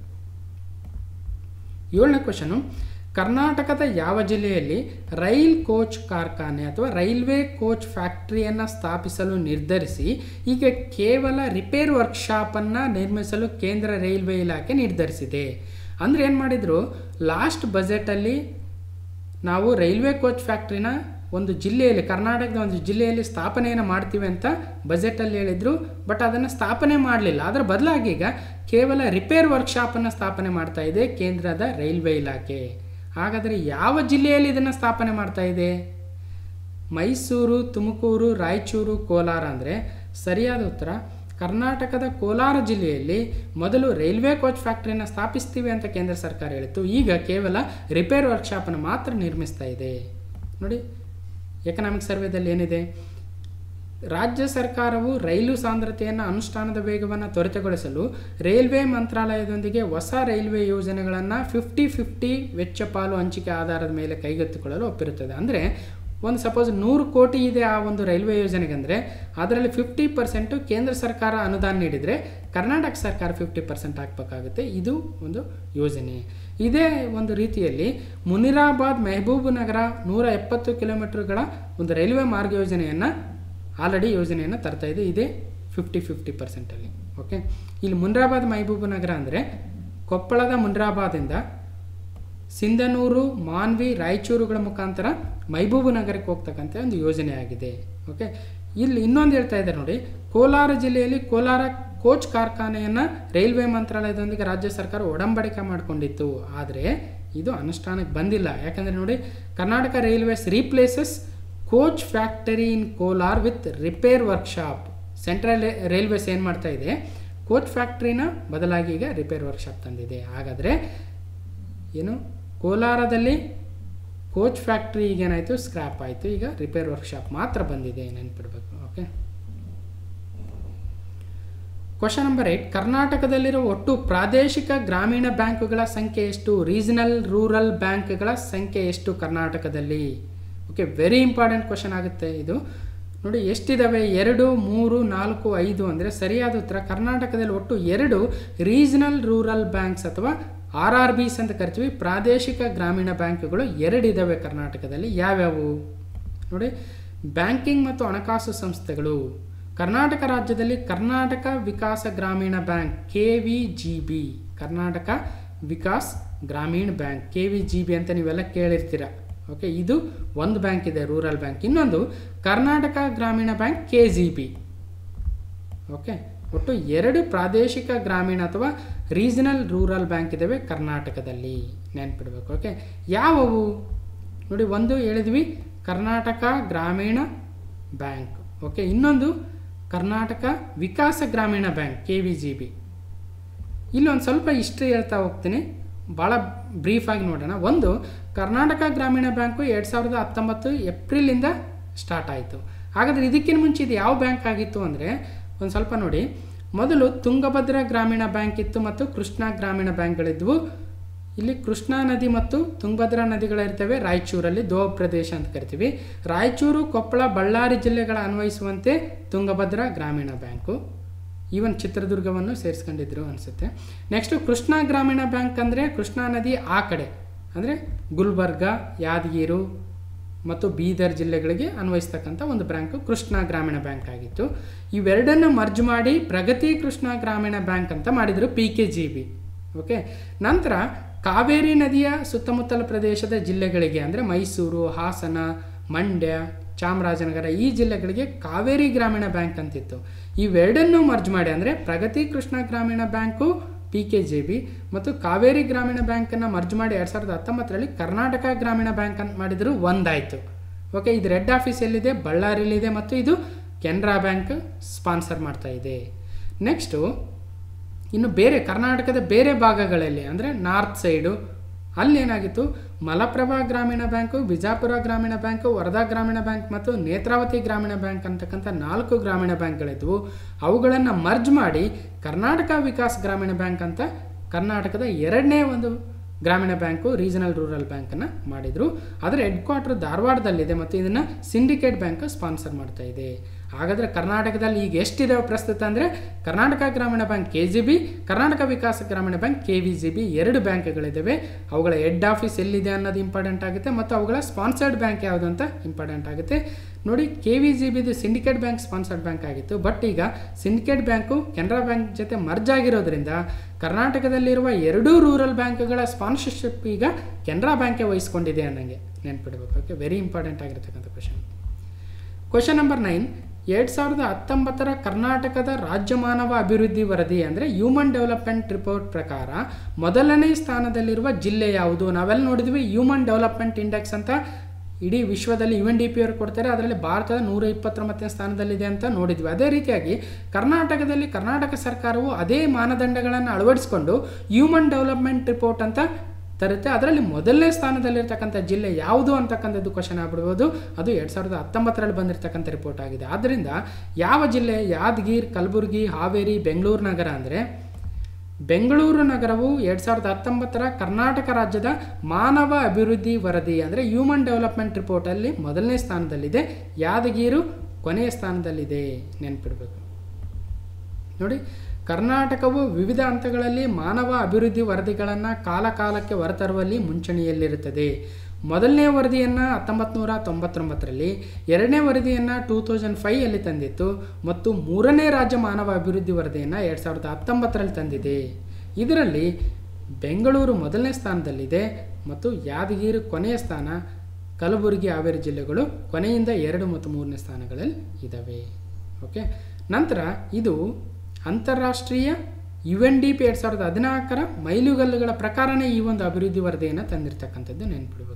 ಏಳನೇ ಕ್ವಶನು, ಕರ್ನಾಟಕದ ಯಾವ ಜಿಲ್ಲೆಯಲ್ಲಿ ರೈಲ್ ಕೋಚ್ ಕಾರ್ಖಾನೆ ಅಥವಾ ರೈಲ್ವೆ ಕೋಚ್ ಫ್ಯಾಕ್ಟ್ರಿಯನ್ನು ಸ್ಥಾಪಿಸಲು ನಿರ್ಧರಿಸಿ ಈಗ ಕೇವಲ ರಿಪೇರ್ ವರ್ಕ್ಶಾಪನ್ನು ನಿರ್ಮಿಸಲು ಕೇಂದ್ರ ರೈಲ್ವೆ ಇಲಾಖೆ ನಿರ್ಧರಿಸಿದೆ? ಅಂದರೆ ಏನು ಮಾಡಿದರು, ಲಾಸ್ಟ್ ಬಜೆಟಲ್ಲಿ ನಾವು ರೈಲ್ವೆ ಕೋಚ್ ಫ್ಯಾಕ್ಟ್ರಿನ ಒಂದು ಜಿಲ್ಲೆಯಲ್ಲಿ, ಕರ್ನಾಟಕದ ಒಂದು ಜಿಲ್ಲೆಯಲ್ಲಿ ಸ್ಥಾಪನೆಯನ್ನು ಮಾಡ್ತೀವಿ ಅಂತ ಬಜೆಟಲ್ಲಿ ಹೇಳಿದರು. ಬಟ್ ಅದನ್ನು ಸ್ಥಾಪನೆ ಮಾಡಲಿಲ್ಲ. ಅದರ ಬದಲಾಗಿ ಈಗ ಕೇವಲ ರಿಪೇರ್ ವರ್ಕ್ಶಾಪನ್ನು ಸ್ಥಾಪನೆ ಮಾಡ್ತಾ ಇದೆ ಕೇಂದ್ರದ ರೈಲ್ವೆ ಇಲಾಖೆ. ಹಾಗಾದರೆ ಯಾವ ಜಿಲ್ಲೆಯಲ್ಲಿ ಇದನ್ನು ಸ್ಥಾಪನೆ ಮಾಡ್ತಾ ಇದೆ? ಮೈಸೂರು, ತುಮಕೂರು, ರಾಯಚೂರು, ಕೋಲಾರ ಅಂದರೆ ಸರಿಯಾದ ಉತ್ತರ ಕರ್ನಾಟಕದ ಕೋಲಾರ ಜಿಲ್ಲೆಯಲ್ಲಿ ಮೊದಲು ರೈಲ್ವೆ ಕೋಚ್ ಫ್ಯಾಕ್ಟ್ರಿಯನ್ನು ಸ್ಥಾಪಿಸ್ತೀವಿ ಅಂತ ಕೇಂದ್ರ ಸರ್ಕಾರ ಹೇಳಿತ್ತು. ಈಗ ಕೇವಲ ರಿಪೇರ್ ವರ್ಕ್ಶಾಪನ್ನು ಮಾತ್ರ ನಿರ್ಮಿಸ್ತಾ ಇದೆ. ನೋಡಿ, ಎಕನಾಮಿಕ್ ಸರ್ವೇದಲ್ಲಿ ಏನಿದೆ, ರಾಜ್ಯ ಸರ್ಕಾರವು ರೈಲು ಸಾಂದ್ರತೆಯನ್ನು ಅನುಷ್ಠಾನದ ವೇಗವನ್ನು ತ್ವರಿತಗೊಳಿಸಲು ರೈಲ್ವೆ ಮಂತ್ರಾಲಯದೊಂದಿಗೆ ಹೊಸ ರೈಲ್ವೆ ಯೋಜನೆಗಳನ್ನು ಫಿಫ್ಟಿ ಫಿಫ್ಟಿ ವೆಚ್ಚ ಪಾಲು ಹಂಚಿಕೆ ಆಧಾರದ ಮೇಲೆ ಕೈಗೆತ್ತಿಕೊಳ್ಳಲು ಒಪ್ಪಿರುತ್ತದೆ. ಅಂದರೆ ಒಂದು ಸಪೋಸ್ ನೂರು ಕೋಟಿ ಇದೆ ಆ ಒಂದು ರೈಲ್ವೆ ಯೋಜನೆಗೆ ಅಂದರೆ ಅದರಲ್ಲಿ ಫಿಫ್ಟಿ ಪರ್ಸೆಂಟು ಕೇಂದ್ರ ಸರ್ಕಾರ ಅನುದಾನ ನೀಡಿದರೆ ಕರ್ನಾಟಕ ಸರ್ಕಾರ ಫಿಫ್ಟಿ ಪರ್ಸೆಂಟ್ ಹಾಕಬೇಕಾಗುತ್ತೆ. ಇದು ಒಂದು ಯೋಜನೆ. ಇದೇ ಒಂದು ರೀತಿಯಲ್ಲಿ ಮುನಿರಾಬಾದ್ ಮೆಹಬೂಬ್ ನಗರ ನೂರ ಎಪ್ಪತ್ತು ಕಿಲೋಮೀಟರ್ಗಳ ಒಂದು ರೈಲ್ವೆ ಮಾರ್ಗ ಯೋಜನೆಯನ್ನು ಆಲ್ರೆಡಿ ಯೋಜನೆಯನ್ನು ತರ್ತಾ ಇದೆ. ಇದೇ ಫಿಫ್ಟಿ ಫಿಫ್ಟಿ ಪರ್ಸೆಂಟಲ್ಲಿ. ಓಕೆ, ಇಲ್ಲಿ ಮುನಿರಾಬಾದ್ ಮೆಹಬೂಬ್ ನಗರ ಅಂದರೆ ಕೊಪ್ಪಳದ ಮುನಿರಾಬಾದಿಂದ ಸಿಂಧನೂರು, ಮಾನ್ವಿ, ರಾಯಚೂರುಗಳ ಮುಖಾಂತರ ಮೈಬೂಬು ನಗರಕ್ಕೆ ಹೋಗ್ತಕ್ಕಂಥ ಒಂದು ಯೋಜನೆ ಆಗಿದೆ. ಓಕೆ, ಇಲ್ಲಿ ಇನ್ನೊಂದು ಹೇಳ್ತಾ ಇದ್ದಾರೆ ನೋಡಿ, ಕೋಲಾರ ಜಿಲ್ಲೆಯಲ್ಲಿ ಕೋಲಾರ ಕೋಚ್ ಕಾರ್ಖಾನೆಯನ್ನು ರೈಲ್ವೆ ಮಂತ್ರಾಲಯದೊಂದಿಗೆ ರಾಜ್ಯ ಸರ್ಕಾರ ಒಡಂಬಡಿಕೆ ಮಾಡಿಕೊಂಡಿತ್ತು. ಆದರೆ ಇದು ಅನುಷ್ಠಾನಕ್ಕೆ ಬಂದಿಲ್ಲ. ಯಾಕಂದರೆ ನೋಡಿ, Karnataka railways replaces coach factory in Kolar with repair workshop. Central railways ಏನು ಮಾಡ್ತಾ ಇದೆ, ಕೋಚ್ ಫ್ಯಾಕ್ಟ್ರಿನ ಬದಲಾಗಿ ಈಗ ರಿಪೇರ್ ವರ್ಕ್ಶಾಪ್ ತಂದಿದೆ. ಹಾಗಾದರೆ ಏನು, ಕೋಲಾರದಲ್ಲಿ ಕೋಚ್ ಫ್ಯಾಕ್ಟ್ರಿ ಈಗೇನಾಯಿತು, ಸ್ಕ್ರ್ಯಾಪ್ ಆಯಿತು. ಈಗ ರಿಪೇರ್ ವರ್ಕ್ಶಾಪ್ ಮಾತ್ರ ಬಂದಿದೆ, ನೆನ್ಪಿಡ್ಬೇಕು. ಓಕೆ, ಕ್ವಶನ್ ನಂಬರ್ ಏಟ್, ಕರ್ನಾಟಕದಲ್ಲಿರುವ ಒಟ್ಟು ಪ್ರಾದೇಶಿಕ ಗ್ರಾಮೀಣ ಬ್ಯಾಂಕುಗಳ ಸಂಖ್ಯೆ ಎಷ್ಟು? ರೀಜನಲ್ ರೂರಲ್ ಬ್ಯಾಂಕ್ಗಳ ಸಂಖ್ಯೆ ಎಷ್ಟು ಕರ್ನಾಟಕದಲ್ಲಿ? ಓಕೆ, ವೆರಿ ಇಂಪಾರ್ಟೆಂಟ್ ಕ್ವಶನ್ ಆಗುತ್ತೆ ಇದು. ನೋಡಿ ಎಷ್ಟಿದ್ದಾವೆ, ಎರಡು, ಮೂರು, ನಾಲ್ಕು, ಐದು ಅಂದರೆ ಸರಿಯಾದ ಉತ್ತರ ಕರ್ನಾಟಕದಲ್ಲಿ ಒಟ್ಟು ಎರಡು ರೀಜನಲ್ ರೂರಲ್ ಬ್ಯಾಂಕ್ಸ್ ಅಥವಾ ಆರ್ ಆರ್ ಬಿಸ್ ಅಂತ ಕರಿತೀವಿ, ಪ್ರಾದೇಶಿಕ ಗ್ರಾಮೀಣ ಬ್ಯಾಂಕುಗಳು ಎರಡಿದ್ದಾವೆ ಕರ್ನಾಟಕದಲ್ಲಿ. ಯಾವ್ಯಾವು ನೋಡಿ, ಬ್ಯಾಂಕಿಂಗ್ ಮತ್ತು ಹಣಕಾಸು ಸಂಸ್ಥೆಗಳು. ಕರ್ನಾಟಕ ರಾಜ್ಯದಲ್ಲಿ Karnataka Vikasa Grameena bank K V G B, Karnataka Vikas Grameena bank, K V G B ಅಂತ ನೀವೆಲ್ಲ ಕೇಳಿರ್ತೀರ. ಓಕೆ, ಇದು ಒಂದು ಬ್ಯಾಂಕ್ ಇದೆ, ರೂರಲ್ ಬ್ಯಾಂಕ್. ಇನ್ನೊಂದು Karnataka Grameena bank, K G B. Okay, ಒಟ್ಟು ಎರಡು ಪ್ರಾದೇಶಿಕ ಗ್ರಾಮೀಣ ಅಥವಾ ರೀಜನಲ್ ರೂರಲ್ ಬ್ಯಾಂಕ್ ಇದ್ದಾವೆ ಕರ್ನಾಟಕದಲ್ಲಿ, ನೆನ್ಪಿಡ್ಬೇಕು. ಓಕೆ, ಯಾವುವು ನೋಡಿ, ಒಂದು ಹೇಳಿದ್ವಿ ಕರ್ನಾಟಕ ಗ್ರಾಮೀಣ ಬ್ಯಾಂಕ್. ಓಕೆ, ಇನ್ನೊಂದು Karnataka Vikasa Grameena bank, K V G B. ಇಲ್ಲೊಂದು ಸ್ವಲ್ಪ ಹಿಸ್ಟ್ರಿ ಹೇಳ್ತಾ ಹೋಗ್ತೀನಿ, ಭಾಳ ಬ್ರೀಫಾಗಿ ನೋಡೋಣ. ಒಂದು, ಕರ್ನಾಟಕ ಗ್ರಾಮೀಣ ಬ್ಯಾಂಕು ಎರಡು ಸಾವಿರದ ಹತ್ತೊಂಬತ್ತು ಏಪ್ರಿಲಿಂದ ಸ್ಟಾರ್ಟ್ ಆಯಿತು. ಹಾಗಾದರೆ ಇದಕ್ಕಿಂತ ಮುಂಚೆ ಇದು ಯಾವ ಬ್ಯಾಂಕ್ ಆಗಿತ್ತು ಅಂದರೆ, ಒಂದು ಸ್ವಲ್ಪ ನೋಡಿ, ಮೊದಲು ತುಂಗಭದ್ರಾ ಗ್ರಾಮೀಣ ಬ್ಯಾಂಕ್ ಇತ್ತು ಮತ್ತು ಕೃಷ್ಣಾ ಗ್ರಾಮೀಣ ಬ್ಯಾಂಕ್ಗಳಿದ್ವು. ಇಲ್ಲಿ ಕೃಷ್ಣಾ ನದಿ ಮತ್ತು ತುಂಗಭದ್ರಾ ನದಿಗಳಿರ್ತವೆ ರಾಯಚೂರಲ್ಲಿ, ದೋವ ಪ್ರದೇಶ ಅಂತ ಕರಿತೀವಿ. ರಾಯಚೂರು, ಕೊಪ್ಪಳ, ಬಳ್ಳಾರಿ ಜಿಲ್ಲೆಗಳ ಅನ್ವಯಿಸುವಂತೆ ತುಂಗಭದ್ರಾ ಗ್ರಾಮೀಣ ಬ್ಯಾಂಕು, ಈವನ್ ಚಿತ್ರದುರ್ಗವನ್ನು ಸೇರಿಸ್ಕೊಂಡಿದ್ರು ಅನಿಸುತ್ತೆ. ನೆಕ್ಸ್ಟು ಕೃಷ್ಣಾ ಗ್ರಾಮೀಣ ಬ್ಯಾಂಕ್ ಅಂದರೆ ಕೃಷ್ಣಾ ನದಿ ಆ ಕಡೆ ಅಂದರೆ ಗುಲ್ಬರ್ಗ, ಯಾದಗಿರಿ ಮತ್ತು ಬೀದರ್ ಜಿಲ್ಲೆಗಳಿಗೆ ಅನ್ವಯಿಸ್ತಕ್ಕಂಥ ಒಂದು ಬ್ಯಾಂಕು ಕೃಷ್ಣಾ ಗ್ರಾಮೀಣ ಬ್ಯಾಂಕ್ ಆಗಿತ್ತು. ಇವೆರಡನ್ನು ಮರ್ಜ್ ಮಾಡಿ ಪ್ರಗತಿ ಕೃಷ್ಣಾ ಗ್ರಾಮೀಣ ಬ್ಯಾಂಕ್ ಅಂತ ಮಾಡಿದರು, P K G B. Okay, ನಂತರ ಕಾವೇರಿ ನದಿಯ ಸುತ್ತಮುತ್ತಲ ಪ್ರದೇಶದ ಜಿಲ್ಲೆಗಳಿಗೆ ಅಂದರೆ ಮೈಸೂರು, ಹಾಸನ, ಮಂಡ್ಯ, ಚಾಮರಾಜನಗರ ಈ ಜಿಲ್ಲೆಗಳಿಗೆ ಕಾವೇರಿ ಗ್ರಾಮೀಣ ಬ್ಯಾಂಕ್ ಅಂತಿತ್ತು. ಇವೆರಡನ್ನೂ ಮರ್ಜ್ ಮಾಡಿ ಅಂದರೆ Pragathi Krishna Grameena bank, P K J B ಮತ್ತು ಕಾವೇರಿ ಗ್ರಾಮೀಣ ಬ್ಯಾಂಕನ್ನು ಮರ್ಜ್ ಮಾಡಿ ಎರಡು ಸಾವಿರದ ಹತ್ತೊಂಬತ್ತರಲ್ಲಿ ಕರ್ನಾಟಕ ಗ್ರಾಮೀಣ ಬ್ಯಾಂಕ್ ಅಂತ ಮಾಡಿದ್ರು, ಒಂದಾಯಿತು. ಓಕೆ, ಇದು ರೆಡ್ ಆಫೀಸ್ ಎಲ್ಲಿದೆ? ಬಳ್ಳಾರಿಲಿದೆ ಮತ್ತು ಇದು ಕೆನರಾ ಬ್ಯಾಂಕ್ ಸ್ಪಾನ್ಸರ್ ಮಾಡ್ತಾ ಇದೆ. ನೆಕ್ಸ್ಟು ಇನ್ನು ಬೇರೆ ಕರ್ನಾಟಕದ ಬೇರೆ ಭಾಗಗಳಲ್ಲಿ ಅಂದರೆ ನಾರ್ತ್ ಸೈಡು ಅಲ್ಲೇನಾಗಿತ್ತು, ಮಲಪ್ರಭಾ ಗ್ರಾಮೀಣ ಬ್ಯಾಂಕು, ಬಿಜಾಪುರ ಗ್ರಾಮೀಣ ಬ್ಯಾಂಕು, ವರದಾ ಗ್ರಾಮೀಣ ಬ್ಯಾಂಕ್ ಮತ್ತು ನೇತ್ರಾವತಿ ಗ್ರಾಮೀಣ ಬ್ಯಾಂಕ್ ಅಂತಕ್ಕಂಥ ನಾಲ್ಕು ಗ್ರಾಮೀಣ ಬ್ಯಾಂಕ್ಗಳಿದ್ವು. ಅವುಗಳನ್ನು ಮರ್ಜ್ ಮಾಡಿ ಕರ್ನಾಟಕ ವಿಕಾಸ್ ಗ್ರಾಮೀಣ ಬ್ಯಾಂಕ್ ಅಂತ ಕರ್ನಾಟಕದ ಎರಡನೇ ಒಂದು ಗ್ರಾಮೀಣ ಬ್ಯಾಂಕು ರೀಜನಲ್ ರೂರಲ್ ಬ್ಯಾಂಕನ್ನು ಮಾಡಿದರು. ಅದರ ಹೆಡ್ ಕ್ವಾರ್ಟರ್ ಧಾರವಾಡದಲ್ಲಿದೆ ಮತ್ತು ಇದನ್ನು ಸಿಂಡಿಕೇಟ್ ಬ್ಯಾಂಕ್ ಸ್ಪಾನ್ಸರ್ ಮಾಡ್ತಾ ಇದೆ. ಹಾಗಾದರೆ ಕರ್ನಾಟಕದಲ್ಲಿ ಈಗ ಎಷ್ಟಿದಾವೆ ಪ್ರಸ್ತುತ ಅಂದರೆ Karnataka Grameena bank K G B, Karnataka Vikasa Grameena bank K V G B ಎರಡು ಬ್ಯಾಂಕ್ಗಳಿದ್ದಾವೆ. ಅವುಗಳ ಹೆಡ್ ಆಫೀಸ್ ಎಲ್ಲಿದೆ ಅನ್ನೋದು ಇಂಪಾರ್ಟೆಂಟ್ ಆಗುತ್ತೆ ಮತ್ತು ಅವುಗಳ ಸ್ಪಾನ್ಸರ್ಡ್ ಬ್ಯಾಂಕ್ ಯಾವುದು ಅಂತ ಇಂಪಾರ್ಟೆಂಟ್ ಆಗುತ್ತೆ. ನೋಡಿ, ಕೆ ವಿ ಜಿ ಬಿದು ಸಿಂಡಿಕೇಟ್ ಬ್ಯಾಂಕ್ ಸ್ಪಾನ್ಸರ್ಡ್ ಬ್ಯಾಂಕ್ ಆಗಿತ್ತು. ಬಟ್ ಈಗ ಸಿಂಡಿಕೇಟ್ ಬ್ಯಾಂಕು ಕೆನರಾ ಬ್ಯಾಂಕ್ ಜೊತೆ ಮರ್ಜ್ ಆಗಿರೋದ್ರಿಂದ ಕರ್ನಾಟಕದಲ್ಲಿರುವ ಎರಡೂ ರೂರಲ್ ಬ್ಯಾಂಕ್ಗಳ ಸ್ಪಾನ್ಸರ್ಶಿಪ್ ಈಗ ಕೆನರಾ ಬ್ಯಾಂಕೇ ವಹಿಸ್ಕೊಂಡಿದೆ ಅನ್ನಂಗೆ ನೆನ್ಪಿಡಬೇಕು. ಓಕೆ, ವೆರಿ ಇಂಪಾರ್ಟೆಂಟ್ ಆಗಿರ್ತಕ್ಕಂಥ ಕ್ವಶನ್. ಕ್ವಶನ್ ನಂಬರ್ ನೈನ್, ಎರಡು ಸಾವಿರದ ಹತ್ತೊಂಬತ್ತರ ಕರ್ನಾಟಕದ ರಾಜ್ಯ ಮಾನವ ಅಭಿವೃದ್ಧಿ ವರದಿ ಅಂದರೆ ಹ್ಯೂಮನ್ ಡೆವಲಪ್ಮೆಂಟ್ ರಿಪೋರ್ಟ್ ಪ್ರಕಾರ ಮೊದಲನೇ ಸ್ಥಾನದಲ್ಲಿರುವ ಜಿಲ್ಲೆ ಯಾವುದು? ನಾವೆಲ್ಲ ನೋಡಿದ್ವಿ ಹ್ಯೂಮನ್ ಡೆವಲಪ್ಮೆಂಟ್ ಇಂಡೆಕ್ಸ್ ಅಂತ ಇಡೀ ವಿಶ್ವದಲ್ಲಿ ಯು ಎನ್ ಡಿ ಪಿ ಅವರು ಕೊಡ್ತಾರೆ, ಅದರಲ್ಲಿ ಭಾರತದ ನೂರ ಇಪ್ಪತ್ತೊಂಬತ್ತನೇ ಸ್ಥಾನದಲ್ಲಿದೆ ಅಂತ ನೋಡಿದ್ವಿ. ಅದೇ ರೀತಿಯಾಗಿ ಕರ್ನಾಟಕದಲ್ಲಿ ಕರ್ನಾಟಕ ಸರ್ಕಾರವು ಅದೇ ಮಾನದಂಡಗಳನ್ನು ಅಳವಡಿಸಿಕೊಂಡು ಹ್ಯೂಮನ್ ಡೆವಲಪ್ಮೆಂಟ್ ರಿಪೋರ್ಟ್ ಅಂತ ತರುತ್ತೆ. ಅದರಲ್ಲಿ ಮೊದಲನೇ ಸ್ಥಾನದಲ್ಲಿರ್ತಕ್ಕಂಥ ಜಿಲ್ಲೆ ಯಾವುದು ಅಂತಕ್ಕಂಥದ್ದು ಕ್ವಶನ್ ಆಗ್ಬಿಡ್ಬೋದು. ಅದು ಎರಡು ಸಾವಿರದ ಹತ್ತೊಂಬತ್ತರಲ್ಲಿ ಬಂದಿರತಕ್ಕಂಥ ರಿಪೋರ್ಟ್ ಆಗಿದೆ. ಆದ್ದರಿಂದ ಯಾವ ಜಿಲ್ಲೆ? ಯಾದಗಿರಿ, ಕಲಬುರಗಿ, ಹಾವೇರಿ, ಬೆಂಗಳೂರು ನಗರ ಅಂದರೆ ಬೆಂಗಳೂರು ನಗರವು ಎರಡು ಸಾವಿರದ ಹತ್ತೊಂಬತ್ತರ ಕರ್ನಾಟಕ ರಾಜ್ಯದ ಮಾನವ ಅಭಿವೃದ್ಧಿ ವರದಿ ಅಂದರೆ ಹ್ಯೂಮನ್ ಡೆವಲಪ್ಮೆಂಟ್ ರಿಪೋರ್ಟಲ್ಲಿ ಮೊದಲನೇ ಸ್ಥಾನದಲ್ಲಿದೆ. ಯಾದಗಿರಿ ಕೊನೆಯ ಸ್ಥಾನದಲ್ಲಿದೆ, ನೆನ್ಪಿಡಬೇಕು. ನೋಡಿ, ಕರ್ನಾಟಕವು ವಿವಿಧ ಹಂತಗಳಲ್ಲಿ ಮಾನವ ಅಭಿವೃದ್ಧಿ ವರದಿಗಳನ್ನು ಕಾಲ ಕಾಲಕ್ಕೆ ಹೊರತರುವಲ್ಲಿ ಮುಂಚೂಣಿಯಲ್ಲಿರುತ್ತದೆ. ಮೊದಲನೇ ವರದಿಯನ್ನು ಹತ್ತೊಂಬತ್ತು ನೂರ ತೊಂಬತ್ತೊಂಬತ್ತರಲ್ಲಿ, ಎರಡನೇ ವರದಿಯನ್ನು ಟೂ ತೌಸಂಡ್ ಫೈವಲ್ಲಿ ತಂದಿತ್ತು ಮತ್ತು ಮೂರನೇ ರಾಜ್ಯ ಮಾನವ ಅಭಿವೃದ್ಧಿ ವರದಿಯನ್ನು ಎರಡು ಸಾವಿರದ ಹತ್ತೊಂಬತ್ತರಲ್ಲಿ ತಂದಿದೆ. ಇದರಲ್ಲಿ ಬೆಂಗಳೂರು ಮೊದಲನೇ ಸ್ಥಾನದಲ್ಲಿದೆ ಮತ್ತು ಯಾದಗಿರಿ ಕೊನೆಯ ಸ್ಥಾನ, ಕಲಬುರಗಿ, ಹಾವೇರಿ ಜಿಲ್ಲೆಗಳು ಕೊನೆಯಿಂದ ಎರಡು ಮತ್ತು ಮೂರನೇ ಸ್ಥಾನಗಳಲ್ಲಿ ಇದ್ದಾವೆ. ಓಕೆ, ನಂತರ ಇದು ಅಂತಾರಾಷ್ಟ್ರೀಯ ಯು ಎನ್ ಡಿ ಪಿ ಎರಡು ಸಾವಿರದ ಹದಿನಾಲ್ಕರ ಮೈಲುಗಲ್ಲುಗಳ ಪ್ರಕಾರನೇ ಈ ಒಂದು ಅಭಿವೃದ್ಧಿ ವರದಿಯನ್ನು ತಂದಿರತಕ್ಕಂಥದ್ದು ನೆನ್ಪಿಡಬೇಕು.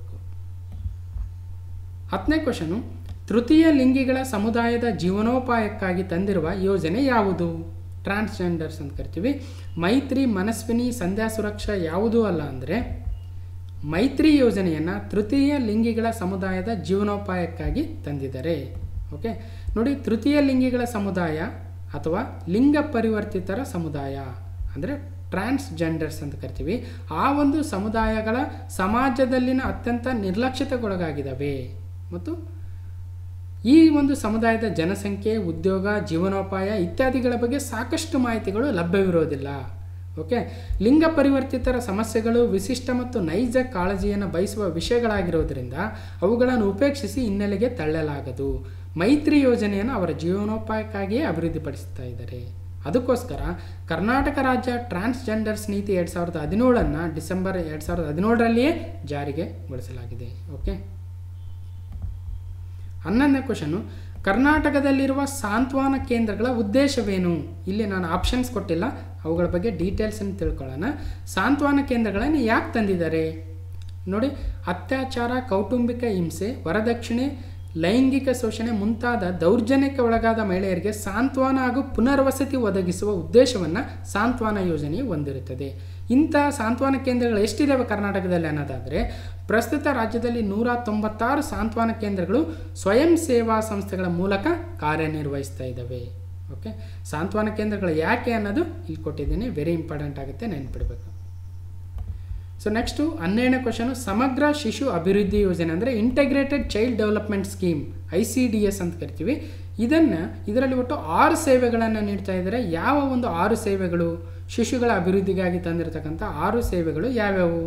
ಹತ್ತನೇ ಕ್ವಶನು, ತೃತೀಯ ಲಿಂಗಿಗಳ ಸಮುದಾಯದ ಜೀವನೋಪಾಯಕ್ಕಾಗಿ ತಂದಿರುವ ಯೋಜನೆ ಯಾವುದು? ಟ್ರಾನ್ಸ್ಜೆಂಡರ್ಸ್ ಅಂತ ಕರಿತೀವಿ. ಮೈತ್ರಿ, ಮನಸ್ವಿನಿ, ಸಂಧ್ಯಾ ಸುರಕ್ಷಾ ಯಾವುದೂ ಅಲ್ಲ ಅಂದರೆ ಮೈತ್ರಿ ಯೋಜನೆಯನ್ನು ತೃತೀಯ ಲಿಂಗಿಗಳ ಸಮುದಾಯದ ಜೀವನೋಪಾಯಕ್ಕಾಗಿ ತಂದಿದ್ದಾರೆ. ಓಕೆ, ನೋಡಿ, ತೃತೀಯ ಲಿಂಗಿಗಳ ಸಮುದಾಯ ಅಥವಾ ಲಿಂಗ ಪರಿವರ್ತಿತರ ಸಮುದಾಯ ಅಂದರೆ ಟ್ರಾನ್ಸ್ಜೆಂಡರ್ಸ್ ಅಂತ ಕರಿತೀವಿ. ಆ ಒಂದು ಸಮುದಾಯಗಳ ಸಮಾಜದಲ್ಲಿನ ಅತ್ಯಂತ ನಿರ್ಲಕ್ಷಿತಗೊಳಗಾಗಿದ್ದಾವೆ ಮತ್ತು ಈ ಒಂದು ಸಮುದಾಯದ ಜನಸಂಖ್ಯೆ, ಉದ್ಯೋಗ, ಜೀವನೋಪಾಯ ಇತ್ಯಾದಿಗಳ ಬಗ್ಗೆ ಸಾಕಷ್ಟು ಮಾಹಿತಿಗಳು ಲಭ್ಯವಿರೋದಿಲ್ಲ. ಓಕೆ, ಲಿಂಗ ಪರಿವರ್ತಿತರ ಸಮಸ್ಯೆಗಳು ವಿಶಿಷ್ಟ ಮತ್ತು ನೈಜ ಕಾಳಜಿಯನ್ನು ಬಯಸುವ ವಿಷಯಗಳಾಗಿರೋದ್ರಿಂದ ಅವುಗಳನ್ನು ಉಪೇಕ್ಷಿಸಿ ಹಿನ್ನೆಲೆಗೆ ತಳ್ಳಲಾಗದು. ಮೈತ್ರಿ ಯೋಜನೆಯನ್ನು ಅವರ ಜೀವನೋಪಾಯಕ್ಕಾಗಿಯೇ ಅಭಿವೃದ್ಧಿಪಡಿಸ್ತಾ ಇದ್ದಾರೆ. ಅದಕ್ಕೋಸ್ಕರ ಕರ್ನಾಟಕ ರಾಜ್ಯ ಟ್ರಾನ್ಸ್ಜೆಂಡರ್ಸ್ ನೀತಿ ಎರಡು ಸಾವಿರದ ಹದಿನೇಳನ್ನು ಡಿಸೆಂಬರ್ ಎರಡು ಸಾವಿರದ ಹದಿನೇಳರಲ್ಲಿಯೇ ಜಾರಿಗೆಗೊಳಿಸಲಾಗಿದೆ. ಓಕೆ, ಹನ್ನೊಂದನೇ ಕ್ವಶನು, ಕರ್ನಾಟಕದಲ್ಲಿರುವ ಸಾಂತ್ವನ ಕೇಂದ್ರಗಳ ಉದ್ದೇಶವೇನು? ಇಲ್ಲಿ ನಾನು ಆಪ್ಷನ್ಸ್ ಕೊಟ್ಟಿಲ್ಲ, ಅವುಗಳ ಬಗ್ಗೆ ಡೀಟೇಲ್ಸನ್ನು ತಿಳ್ಕೊಳ್ಳೋಣ. ಸಾಂತ್ವನ ಕೇಂದ್ರಗಳನ್ನು ಯಾಕೆ ತಂದಿದ್ದಾರೆ ನೋಡಿ, ಅತ್ಯಾಚಾರ, ಕೌಟುಂಬಿಕ ಹಿಂಸೆ, ವರದಕ್ಷಿಣೆ, ಲೈಂಗಿಕ ಶೋಷಣೆ ಮುಂತಾದ ದೌರ್ಜನ್ಯಕ್ಕೆ ಒಳಗಾದ ಮಹಿಳೆಯರಿಗೆ ಸಾಂತ್ವನ ಹಾಗೂ ಪುನರ್ವಸತಿ ಒದಗಿಸುವ ಉದ್ದೇಶವನ್ನು ಸಾಂತ್ವನ ಯೋಜನೆಯು ಹೊಂದಿರುತ್ತದೆ. ಇಂಥ ಸಾಂತ್ವನ ಕೇಂದ್ರಗಳು ಎಷ್ಟಿದ್ದಾವೆ ಕರ್ನಾಟಕದಲ್ಲಿ ಅನ್ನೋದಾದರೆ, ಪ್ರಸ್ತುತ ರಾಜ್ಯದಲ್ಲಿ ನೂರ ತೊಂಬತ್ತಾರು ಸಾಂತ್ವನ ಕೇಂದ್ರಗಳು ಸ್ವಯಂ ಸೇವಾ ಸಂಸ್ಥೆಗಳ ಮೂಲಕ ಕಾರ್ಯನಿರ್ವಹಿಸ್ತಾ ಇದ್ದಾವೆ. ಓಕೆ, ಸಾಂತ್ವನ ಕೇಂದ್ರಗಳು ಯಾಕೆ ಅನ್ನೋದು ಇಲ್ಲಿ ಕೊಟ್ಟಿದ್ದೀನಿ, ವೆರಿ ಇಂಪಾರ್ಟೆಂಟ್ ಆಗುತ್ತೆ, ನೆನ್ಪಿಡಬೇಕು. ಸೊ ನೆಕ್ಸ್ಟು ಹನ್ನೆರಡನೇ ಕ್ವಶನು, ಸಮಗ್ರ ಶಿಶು ಅಭಿವೃದ್ಧಿ ಯೋಜನೆ ಅಂದರೆ integrated child development scheme, I C D S ಅಂತ ಕರಿತೀವಿ. ಇದನ್ನು ಇದರಲ್ಲಿ ಒಟ್ಟು ಆರು ಸೇವೆಗಳನ್ನು ನೀಡ್ತಾ ಇದ್ದಾರೆ. ಯಾವ ಒಂದು ಆರು ಸೇವೆಗಳು? ಶಿಶುಗಳ ಅಭಿವೃದ್ಧಿಗಾಗಿ ತಂದಿರತಕ್ಕಂಥ ಆರು ಸೇವೆಗಳು ಯಾವ್ಯಾವು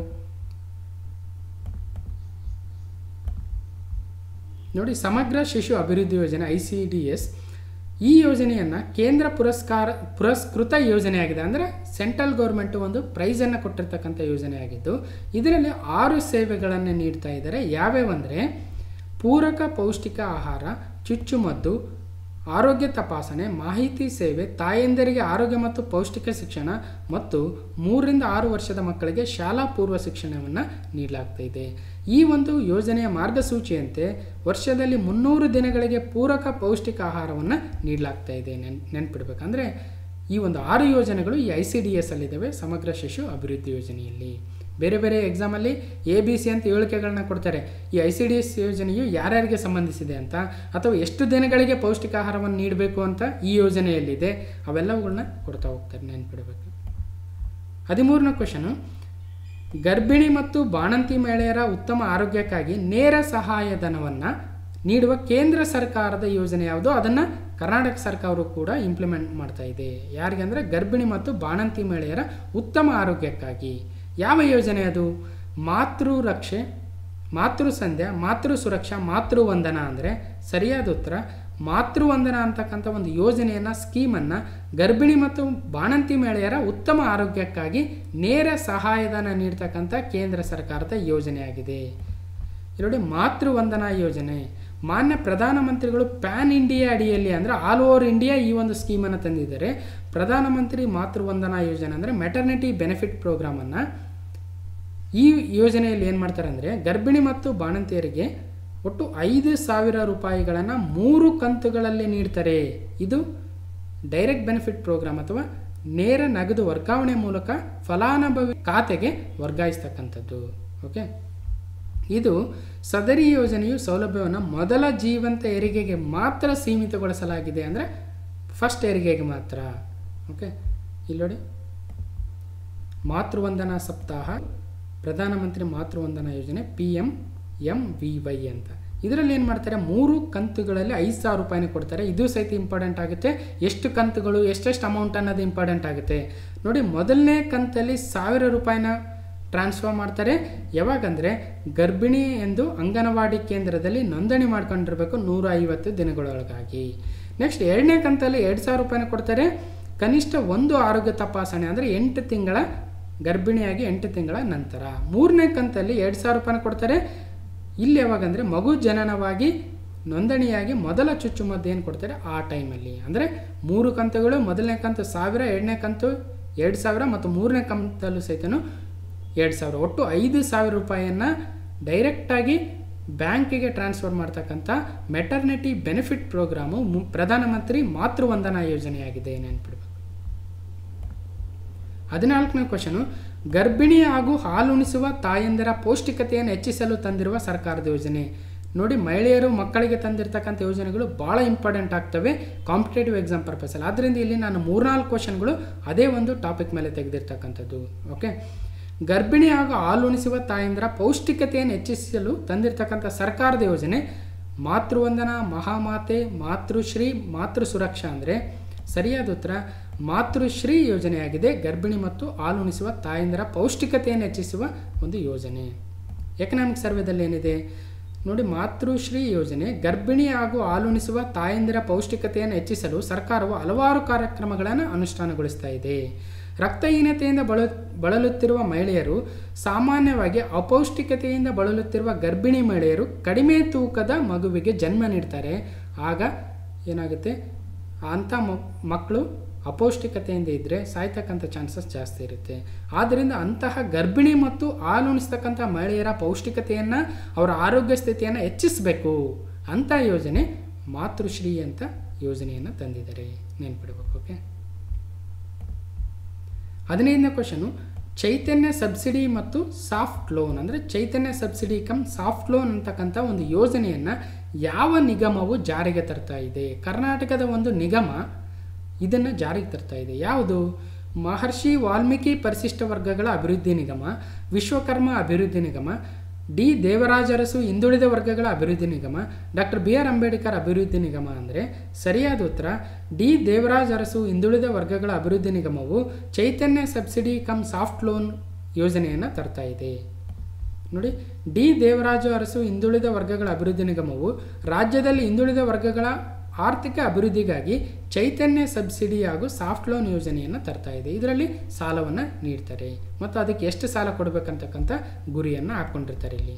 ನೋಡಿ. ಸಮಗ್ರ ಶಿಶು ಅಭಿವೃದ್ಧಿ ಯೋಜನೆ ಐ ಸಿ ಡಿ ಎಸ್, ಈ ಯೋಜನೆಯನ್ನು ಕೇಂದ್ರ ಪುರಸ್ಕಾರ ಪುರಸ್ಕೃತ ಯೋಜನೆಯಾಗಿದೆ. ಅಂದರೆ ಸೆಂಟ್ರಲ್ ಗೌರ್ಮೆಂಟು ಒಂದು ಪ್ರೈಸನ್ನು ಕೊಟ್ಟಿರ್ತಕ್ಕಂಥ ಯೋಜನೆಯಾಗಿದ್ದು, ಇದರಲ್ಲಿ ಆರು ಸೇವೆಗಳನ್ನು ನೀಡ್ತಾ ಇದ್ದಾರೆ. ಯಾವ್ಯಾವಂದರೆ ಪೂರಕ ಪೌಷ್ಟಿಕ ಆಹಾರ, ಚುಚ್ಚುಮದ್ದು, ಆರೋಗ್ಯ ತಪಾಸಣೆ, ಮಾಹಿತಿ ಸೇವೆ, ತಾಯಂದಿರಿಗೆ ಆರೋಗ್ಯ ಮತ್ತು ಪೌಷ್ಟಿಕ ಶಿಕ್ಷಣ ಮತ್ತು ಮೂರರಿಂದ ಆರು ವರ್ಷದ ಮಕ್ಕಳಿಗೆ ಶಾಲಾ ಪೂರ್ವ ಶಿಕ್ಷಣವನ್ನು ನೀಡಲಾಗ್ತಾ ಇದೆ. ಈ ಒಂದು ಯೋಜನೆಯ ಮಾರ್ಗಸೂಚಿಯಂತೆ ವರ್ಷದಲ್ಲಿ ಮುನ್ನೂರು ದಿನಗಳಿಗೆ ಪೂರಕ ಪೌಷ್ಟಿಕ ಆಹಾರವನ್ನು ನೀಡಲಾಗ್ತಾ ಇದೆ. ನೆನ್ ನೆನ್ಪಿಡ್ಬೇಕಂದ್ರೆ ಈ ಒಂದು ಆರು ಯೋಜನೆಗಳು ಈ ಐ ಸಿ ಡಿ ಎಸ್ ಅಲ್ಲಿದ್ದಾವೆ, ಸಮಗ್ರ ಶಿಶು ಅಭಿವೃದ್ಧಿ ಯೋಜನೆಯಲ್ಲಿ. ಬೇರೆ ಬೇರೆ ಎಕ್ಸಾಮಲ್ಲಿ ಎ ಬಿ ಸಿ ಅಂತ ಹೇಳಿಕೆಗಳನ್ನ ಕೊಡ್ತಾರೆ. ಈ ಐ ಸಿ ಡಿ ಎಸ್ ಯೋಜನೆಯು ಯಾರ್ಯಾರಿಗೆ ಸಂಬಂಧಿಸಿದೆ ಅಂತ, ಅಥವಾ ಎಷ್ಟು ದಿನಗಳಿಗೆ ಪೌಷ್ಟಿಕ ಆಹಾರವನ್ನು ನೀಡಬೇಕು ಅಂತ ಈ ಯೋಜನೆಯಲ್ಲಿದೆ, ಅವೆಲ್ಲವುಗಳನ್ನ ಕೊಡ್ತಾ ಹೋಗ್ತಾರೆ, ನೆನ್ಪಿಡಬೇಕು. ಹದಿಮೂರನೇ ಕ್ವಶನು, ಗರ್ಭಿಣಿ ಮತ್ತು ಬಾಣಂತಿ ಮಹಿಳೆಯರ ಉತ್ತಮ ಆರೋಗ್ಯಕ್ಕಾಗಿ ನೇರ ಸಹಾಯಧನವನ್ನು ನೀಡುವ ಕೇಂದ್ರ ಸರ್ಕಾರದ ಯೋಜನೆ ಯಾವುದೋ ಅದನ್ನು ಕರ್ನಾಟಕ ಸರ್ಕಾರವು ಕೂಡ ಇಂಪ್ಲಿಮೆಂಟ್ ಮಾಡ್ತಾ ಇದೆ. ಯಾರಿಗೆ ಅಂದರೆ ಗರ್ಭಿಣಿ ಮತ್ತು ಬಾಣಂತಿ ಮಹಿಳೆಯರ ಉತ್ತಮ ಆರೋಗ್ಯಕ್ಕಾಗಿ. ಯಾವ ಯೋಜನೆ ಅದು? ಮಾತೃ ರಕ್ಷೆ, ಮಾತೃ ಸಂಧ್ಯಾ, ಮಾತೃ ಸುರಕ್ಷಾ, ಮಾತೃ ವಂದನ. ಅಂದರೆ ಸರಿಯಾದ ಉತ್ತರ ಮಾತೃ ವಂದನ ಅಂತಕ್ಕಂಥ ಒಂದು ಯೋಜನೆಯನ್ನು, ಸ್ಕೀಮನ್ನು ಗರ್ಭಿಣಿ ಮತ್ತು ಬಾಣಂತಿ ಮಹಿಳೆಯರ ಉತ್ತಮ ಆರೋಗ್ಯಕ್ಕಾಗಿ ನೇರ ಸಹಾಯಧನ ನೀಡ್ತಕ್ಕಂಥ ಕೇಂದ್ರ ಸರ್ಕಾರದ ಯೋಜನೆಯಾಗಿದೆ. ನೋಡಿ, ಮಾತೃ ವಂದನಾ ಯೋಜನೆ ಮಾನ್ಯ ಪ್ರಧಾನಮಂತ್ರಿಗಳು ಪ್ಯಾನ್ ಇಂಡಿಯಾ ಅಡಿಯಲ್ಲಿ ಅಂದರೆ ಆಲ್ ಓವರ್ ಇಂಡಿಯಾ ಈ ಒಂದು ಸ್ಕೀಮನ್ನು ತಂದಿದ್ದಾರೆ. ಪ್ರಧಾನಮಂತ್ರಿ ಮಾತೃ ವಂದನಾ ಯೋಜನೆ ಅಂದರೆ ಮೆಟರ್ನಿಟಿ ಬೆನಿಫಿಟ್ ಪ್ರೋಗ್ರಾಮನ್ನು ಈ ಯೋಜನೆಯಲ್ಲಿ ಏನು ಮಾಡ್ತಾರೆ ಅಂದರೆ ಗರ್ಭಿಣಿ ಮತ್ತು ಬಾಣಂತಿಯರಿಗೆ ಒಟ್ಟು ಐದು ಸಾವಿರ ರೂಪಾಯಿಗಳನ್ನು ಮೂರು ಕಂತುಗಳಲ್ಲಿ ನೀಡ್ತಾರೆ. ಇದು ಡೈರೆಕ್ಟ್ ಬೆನಿಫಿಟ್ ಪ್ರೋಗ್ರಾಮ್ ಅಥವಾ ನೇರ ನಗದು ವರ್ಗಾವಣೆ ಮೂಲಕ ಫಲಾನುಭವಿ ಖಾತೆಗೆ ವರ್ಗಾಯಿಸ್ತಕ್ಕಂಥದ್ದು. ಓಕೆ, ಇದು ಸದರಿ ಯೋಜನೆಯು ಸೌಲಭ್ಯವನ್ನು ಮೊದಲ ಜೀವಂತ ಹೆರಿಗೆಗೆ ಮಾತ್ರ ಸೀಮಿತಗೊಳಿಸಲಾಗಿದೆ, ಅಂದರೆ ಫಸ್ಟ್ ಹೆರಿಗೆಗೆ ಮಾತ್ರ. ಓಕೆ, ಇಲ್ಲಿ ನೋಡಿ, ಮಾತೃವಂದನಾ ಸಪ್ತಾಹ, ಪ್ರಧಾನಮಂತ್ರಿ ಮಾತೃವಂದನಾ ಯೋಜನೆ, P M M V Y ಅಂತ. ಇದರಲ್ಲಿ ಏನು ಮಾಡ್ತಾರೆ, ಮೂರು ಕಂತುಗಳಲ್ಲಿ ಐದು ಸಾವಿರ ರೂಪಾಯಿನ ಕೊಡ್ತಾರೆ. ಇದು ಸಹಿತ ಇಂಪಾರ್ಟೆಂಟ್ ಆಗುತ್ತೆ. ಎಷ್ಟು ಕಂತುಗಳು, ಎಷ್ಟೆಷ್ಟು ಅಮೌಂಟ್ ಅನ್ನೋದು ಇಂಪಾರ್ಟೆಂಟ್ ಆಗುತ್ತೆ ನೋಡಿ. ಮೊದಲನೇ ಕಂತಲ್ಲಿ ಸಾವಿರ ರೂಪಾಯಿನ ಟ್ರಾನ್ಸ್ಫರ್ ಮಾಡ್ತಾರೆ. ಯಾವಾಗಂದರೆ ಗರ್ಭಿಣಿ ಎಂದು ಅಂಗನವಾಡಿ ಕೇಂದ್ರದಲ್ಲಿ ನೋಂದಣಿ ಮಾಡ್ಕೊಂಡಿರಬೇಕು ನೂರ ಐವತ್ತು ದಿನಗಳೊಳಗಾಗಿ. ನೆಕ್ಸ್ಟ್ ಎರಡನೇ ಕಂತಲ್ಲಿ ಎರಡು ಸಾವಿರ ರೂಪಾಯಿನ ಕೊಡ್ತಾರೆ. ಕನಿಷ್ಠ ಒಂದು ಆರೋಗ್ಯ ತಪಾಸಣೆ ಅಂದರೆ ಎಂಟು ತಿಂಗಳ ಗರ್ಭಿಣಿಯಾಗಿ ಎಂಟು ತಿಂಗಳ ನಂತರ. ಮೂರನೇ ಕಂತಲ್ಲಿ ಎರಡು ಸಾವಿರ ರೂಪಾಯಿನ ಕೊಡ್ತಾರೆ. ಇಲ್ಲಿ ಯಾವಾಗಂದರೆ ಮಗು ಜನನವಾಗಿ ನೋಂದಣಿಯಾಗಿ ಮೊದಲ ಚುಚ್ಚುಮದ್ದು ಏನು ಕೊಡ್ತಾರೆ ಆ ಟೈಮಲ್ಲಿ. ಅಂದರೆ ಮೂರು ಕಂತುಗಳು, ಮೊದಲನೇ ಕಂತು ಸಾವಿರ, ಎರಡನೇ ಕಂತು ಎರಡು ಸಾವಿರ ಮತ್ತು ಮೂರನೇ ಕಂತಲ್ಲೂ ಸಹಿತನು ಎರಡು ಸಾವಿರ, ಒಟ್ಟು ಐದು ಸಾವಿರ ರೂಪಾಯಿಯನ್ನು ಡೈರೆಕ್ಟಾಗಿ ಬ್ಯಾಂಕಿಗೆ ಟ್ರಾನ್ಸ್ಫರ್ ಮಾಡ್ತಕ್ಕಂಥ ಮೆಟರ್ನಿಟಿ ಬೆನಿಫಿಟ್ ಪ್ರೋಗ್ರಾಮು ಪ್ರಧಾನಮಂತ್ರಿ ಮಾತೃವಂದನಾ ಯೋಜನೆಯಾಗಿದೆ, ನೆನ್ಪಿಡ್ಬೇಕು. ಹದಿನಾಲ್ಕನೇ ಕ್ವಶನು, ಗರ್ಭಿಣಿ ಹಾಗೂ ಹಾಲುಣಿಸುವ ತಾಯಂದಿರ ಪೌಷ್ಟಿಕತೆಯನ್ನು ಹೆಚ್ಚಿಸಲು ತಂದಿರುವ ಸರ್ಕಾರದ ಯೋಜನೆ. ನೋಡಿ, ಮಹಿಳೆಯರು ಮಕ್ಕಳಿಗೆ ತಂದಿರತಕ್ಕಂಥ ಯೋಜನೆಗಳು ಭಾಳ ಇಂಪಾರ್ಟೆಂಟ್ ಆಗ್ತವೆ ಕಾಂಪಿಟೇಟಿವ್ ಎಕ್ಸಾಮ್ ಪರ್ಪಸಲ್ಲಿ. ಆದ್ದರಿಂದ ಇಲ್ಲಿ ನಾನು ಮೂರ್ನಾಲ್ಕು ಕ್ವಶನ್ಗಳು ಅದೇ ಒಂದು ಟಾಪಿಕ್ ಮೇಲೆ ತೆಗೆದಿರ್ತಕ್ಕಂಥದ್ದು. ಓಕೆ, ಗರ್ಭಿಣಿ ಹಾಗೂ ಹಾಲುಣಿಸುವ ತಾಯಂದಿರ ಪೌಷ್ಟಿಕತೆಯನ್ನು ಹೆಚ್ಚಿಸಲು ತಂದಿರತಕ್ಕಂಥ ಸರ್ಕಾರದ ಯೋಜನೆ ಮಾತೃವಂದನಾ, ಮಹಾಮಾತೆ, ಮಾತೃಶ್ರೀ, ಮಾತೃ ಸುರಕ್ಷಾ. ಅಂದರೆ ಸರಿಯಾದ ಉತ್ತರ ಮಾತೃಶ್ರೀ ಯೋಜನೆಯಾಗಿದೆ. ಗರ್ಭಿಣಿ ಮತ್ತು ಹಾಲುಣಿಸುವ ತಾಯಂದಿರ ಪೌಷ್ಟಿಕತೆಯನ್ನು ಹೆಚ್ಚಿಸುವ ಒಂದು ಯೋಜನೆ. ಎಕನಾಮಿಕ್ ಸರ್ವೆದಲ್ಲಿ ಏನಿದೆ ನೋಡಿ, ಮಾತೃಶ್ರೀ ಯೋಜನೆ ಗರ್ಭಿಣಿ ಹಾಗೂ ಹಾಲುಣಿಸುವ ತಾಯಂದಿರ ಪೌಷ್ಟಿಕತೆಯನ್ನು ಹೆಚ್ಚಿಸಲು ಸರ್ಕಾರವು ಹಲವಾರು ಕಾರ್ಯಕ್ರಮಗಳನ್ನು ಅನುಷ್ಠಾನಗೊಳಿಸ್ತಾ ಇದೆ. ರಕ್ತಹೀನತೆಯಿಂದ ಬಳ ಬಳಲುತ್ತಿರುವ ಮಹಿಳೆಯರು, ಸಾಮಾನ್ಯವಾಗಿ ಅಪೌಷ್ಟಿಕತೆಯಿಂದ ಬಳಲುತ್ತಿರುವ ಗರ್ಭಿಣಿ ಮಹಿಳೆಯರು ಕಡಿಮೆ ತೂಕದ ಮಗುವಿಗೆ ಜನ್ಮ ನೀಡ್ತಾರೆ. ಆಗ ಏನಾಗುತ್ತೆ, ಅಂಥ ಮಕ್ಕಳು ಅಪೌಷ್ಟಿಕತೆಯಿಂದ ಇದ್ದರೆ ಸಾಯ್ತಕ್ಕಂಥ ಚಾನ್ಸಸ್ ಜಾಸ್ತಿ ಇರುತ್ತೆ. ಆದ್ದರಿಂದ ಅಂತಹ ಗರ್ಭಿಣಿ ಮತ್ತು ಹಾಲುಣಿಸ್ತಕ್ಕಂಥ ಮಹಿಳೆಯರ ಪೌಷ್ಟಿಕತೆಯನ್ನು, ಅವರ ಆರೋಗ್ಯ ಸ್ಥಿತಿಯನ್ನು ಹೆಚ್ಚಿಸಬೇಕು ಅಂಥ ಯೋಜನೆ ಮಾತೃಶ್ರೀ ಅಂತ ಯೋಜನೆಯನ್ನು ತಂದಿದ್ದಾರೆ, ನೆನ್ಪಿಡ್ಬೇಕು. ಓಕೆ, ಹದಿನೈದನೇ ಕ್ವಶನು, ಚೈತನ್ಯ ಸಬ್ಸಿಡಿ ಮತ್ತು ಸಾಫ್ಟ್ ಲೋನ್ ಅಂದರೆ Chaitanya subsidy cum soft loan ಅಂತಕ್ಕಂಥ ಒಂದು ಯೋಜನೆಯನ್ನು ಯಾವ ನಿಗಮವು ಜಾರಿಗೆ ತರ್ತಾ ಇದೆ? ಕರ್ನಾಟಕದ ಒಂದು ನಿಗಮ ಇದನ್ನು ಜಾರಿಗೆ ತರ್ತಾ ಇದೆ. ಯಾವುದು? ಮಹರ್ಷಿ ವಾಲ್ಮೀಕಿ ಪರಿಶಿಷ್ಟ ವರ್ಗಗಳ ಅಭಿವೃದ್ಧಿ ನಿಗಮ, ವಿಶ್ವಕರ್ಮ ಅಭಿವೃದ್ಧಿ ನಿಗಮ, ಡಿ ದೇವರಾಜ ಅರಸು ಹಿಂದುಳಿದ ವರ್ಗಗಳ ಅಭಿವೃದ್ಧಿ ನಿಗಮ, ಡಾಕ್ಟರ್ ಬಿ ಆರ್ ಅಂಬೇಡ್ಕರ್ ಅಭಿವೃದ್ಧಿ ನಿಗಮ. ಅಂದರೆ ಸರಿಯಾದ ಉತ್ತರ ಡಿ ದೇವರಾಜ ಅರಸು ಹಿಂದುಳಿದ ವರ್ಗಗಳ ಅಭಿವೃದ್ಧಿ ನಿಗಮವು Chaitanya subsidy cum soft loan ಯೋಜನೆಯನ್ನು ತರ್ತಾ ಇದೆ. ನೋಡಿ, ಡಿ ದೇವರಾಜ ಅರಸು ಹಿಂದುಳಿದ ವರ್ಗಗಳ ಅಭಿವೃದ್ಧಿ ನಿಗಮವು ರಾಜ್ಯದಲ್ಲಿ ಹಿಂದುಳಿದ ವರ್ಗಗಳ ಆರ್ಥಿಕ ಅಭಿವೃದ್ಧಿಗಾಗಿ ಚೈತನ್ಯ ಸಬ್ಸಿಡಿ ಹಾಗೂ ಸಾಫ್ಟ್ ಲೋನ್ ಯೋಜನೆಯನ್ನು ತರ್ತಾ ಇದೆ. ಇದರಲ್ಲಿ ಸಾಲವನ್ನು ನೀಡ್ತಾರೆ ಮತ್ತು ಅದಕ್ಕೆ ಎಷ್ಟು ಸಾಲ ಕೊಡಬೇಕಂತಕ್ಕಂಥ ಗುರಿಯನ್ನು ಹಾಕ್ಕೊಂಡಿರ್ತಾರೆ ಇಲ್ಲಿ.